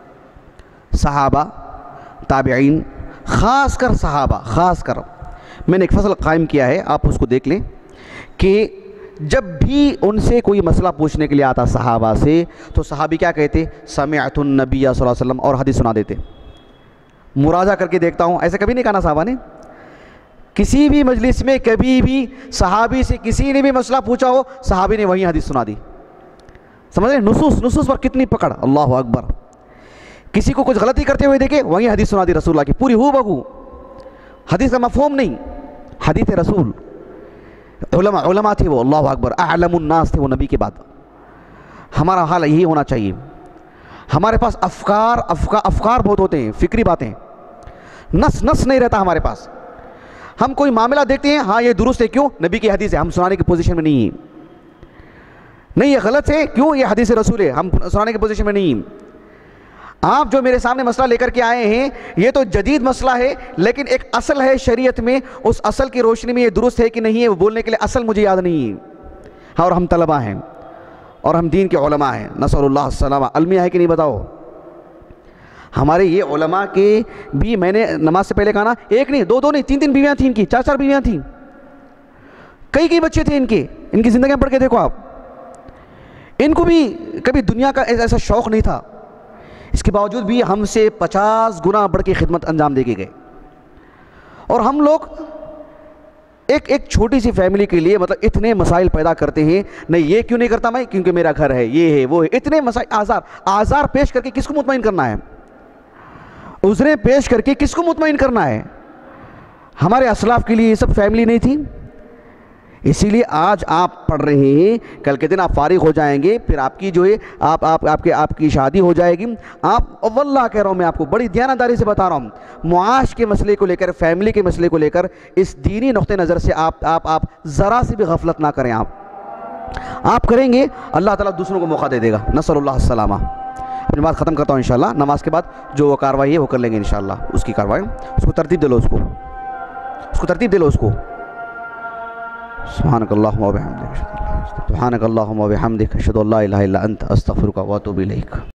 صحابہ, تابعین, خاص کر صحابہ, خاص کر میں نے ایک فصل قائم کیا ہے, آپ اس کو دیکھ لیں, کہ جب بھی ان سے کوئی مسئلہ پوچھنے کے لیے آتا صحابہ سے, تو صحابی کیا کہتے؟ سمعت النبی صلی اللہ علیہ وسلم, اور حدیث سنا دیتے. مراجعہ کر کے دیکھتا ہوں, ایسا کبھی نہیں کہا نا صحابہ نے. کسی بھی مجلس میں کبھی بھی صحابی سے کسی نے بھی مسئلہ پوچھا ہو, صحابی نے وہیں حدیث سنا دی. سمجھ رہے ہیں, نصوص نصوص پر کتنی پکڑ. اللہ اکبر. کسی کو کچھ غلطی کرتے ہوئے دیکھے, وہیں حدیث سنا دی رسول اللہ کی, پوری ہو بہو. حدیث کا مفہوم نہیں, حدیث رسول. علماء علماء تھے وہ, اللہ اکبر, اعلم الناس تھے وہ نبی کے بعد. ہمارا حال یہی ہونا چاہیے. ہمارے پاس افکار افکار افکار بہت ہوتے ہیں, فکری باتیں, نس نس نہیں رہتا ہمارے پاس. ہم کوئی معاملہ دیکھتے ہیں, ہاں یہ درست ہے, کیوں؟ نبی کی حدیث ہے, ہم سنانے کی پوزیشن میں نہیں ہیں. نہیں یہ غلط ہے, کیوں؟ یہ حدیث رسول ہے, ہم سنانے کی پوزیشن میں نہیں ہیں. آپ جو میرے سامنے مسئلہ لے کر کے آئے ہیں, یہ تو جدید مسئلہ ہے, لیکن ایک اصل ہے شریعت میں, اس اصل کی روشنی میں یہ درست ہے کہ نہیں ہے, وہ بولنے کے لیے اصل مجھے یاد نہیں ہے. اور ہم طلبہ ہیں, اور ہم دین کے علماء ہیں, نسأل اللہ السلامہ. المیہ ہے کہ نہیں بتاؤ؟ ہمارے یہ علماء کے بھی, میں نے نماز سے پہلے کہا نا, ایک نہیں, دو دو نہیں, تین تین بیویاں تھیں ان کی, چار چار بیویاں تھیں, کئی کئی بچے تھے ان کے. ان کی زندگیاں پڑھ کے دیکھو آپ. ان کو بھی کبھی دنیا کا ایسا شوق نہیں تھا, اس کے باوجود بھی ہم سے پچاس گنا بڑھ کے خدمت انجام دے کے گئے. اور ہم لوگ ایک ایک چھوٹی سی فیملی کے لیے مطلب اتنے مسائل پیدا کرتے ہیں. نہیں یہ کیوں نہیں کرتا میں, کیونکہ میرا گھر ہے, یہ ہے وہ ہے, اتنے مسائل, آزار آزار پیش کر کے کس کو مطمئن کرنا ہے؟ عذریں پیش کر کے کس کو مطمئن کرنا ہے؟ ہمارے اسلاف کے لیے یہ سب فیملی نہیں تھی. اسی لیے آج آپ پڑھ رہے ہیں, کل کے دن آپ فارغ ہو جائیں گے, پھر آپ کی جو ہے آپ آپ آپ کے آپ کی شادی ہو جائے گی. آپ واللہ کہہ رہا ہوں, میں آپ کو بڑی دیانتداری سے بتا رہا ہوں, معاش کے مسئلے کو لے کر, فیملی کے مسئلے کو لے کر, اس دینی نقطہ نظر سے آپ آپ آپ ذرا سی بھی غفلت نہ کریں. آپ آپ کریں گے, اللہ تعالیٰ دوسروں کو موقع دے دے گا. نسأل اللہ السلامہ. اپنی بات ختم کرتا ہوں انشاءاللہ. نماز کے بعد جو وہ کاروائی ہے وہ کر لیں گے انشاءاللہ. اس کی کاروائی, اس کو ترتیب دے لو, اس کو اس کو ترتیب دے لو اس کو. سبحانک اللہم و بحمدک, سبحانک اللہم و بحمدک, اشہد ان لا الہ الا انت, استغفرک و اتوب الیک.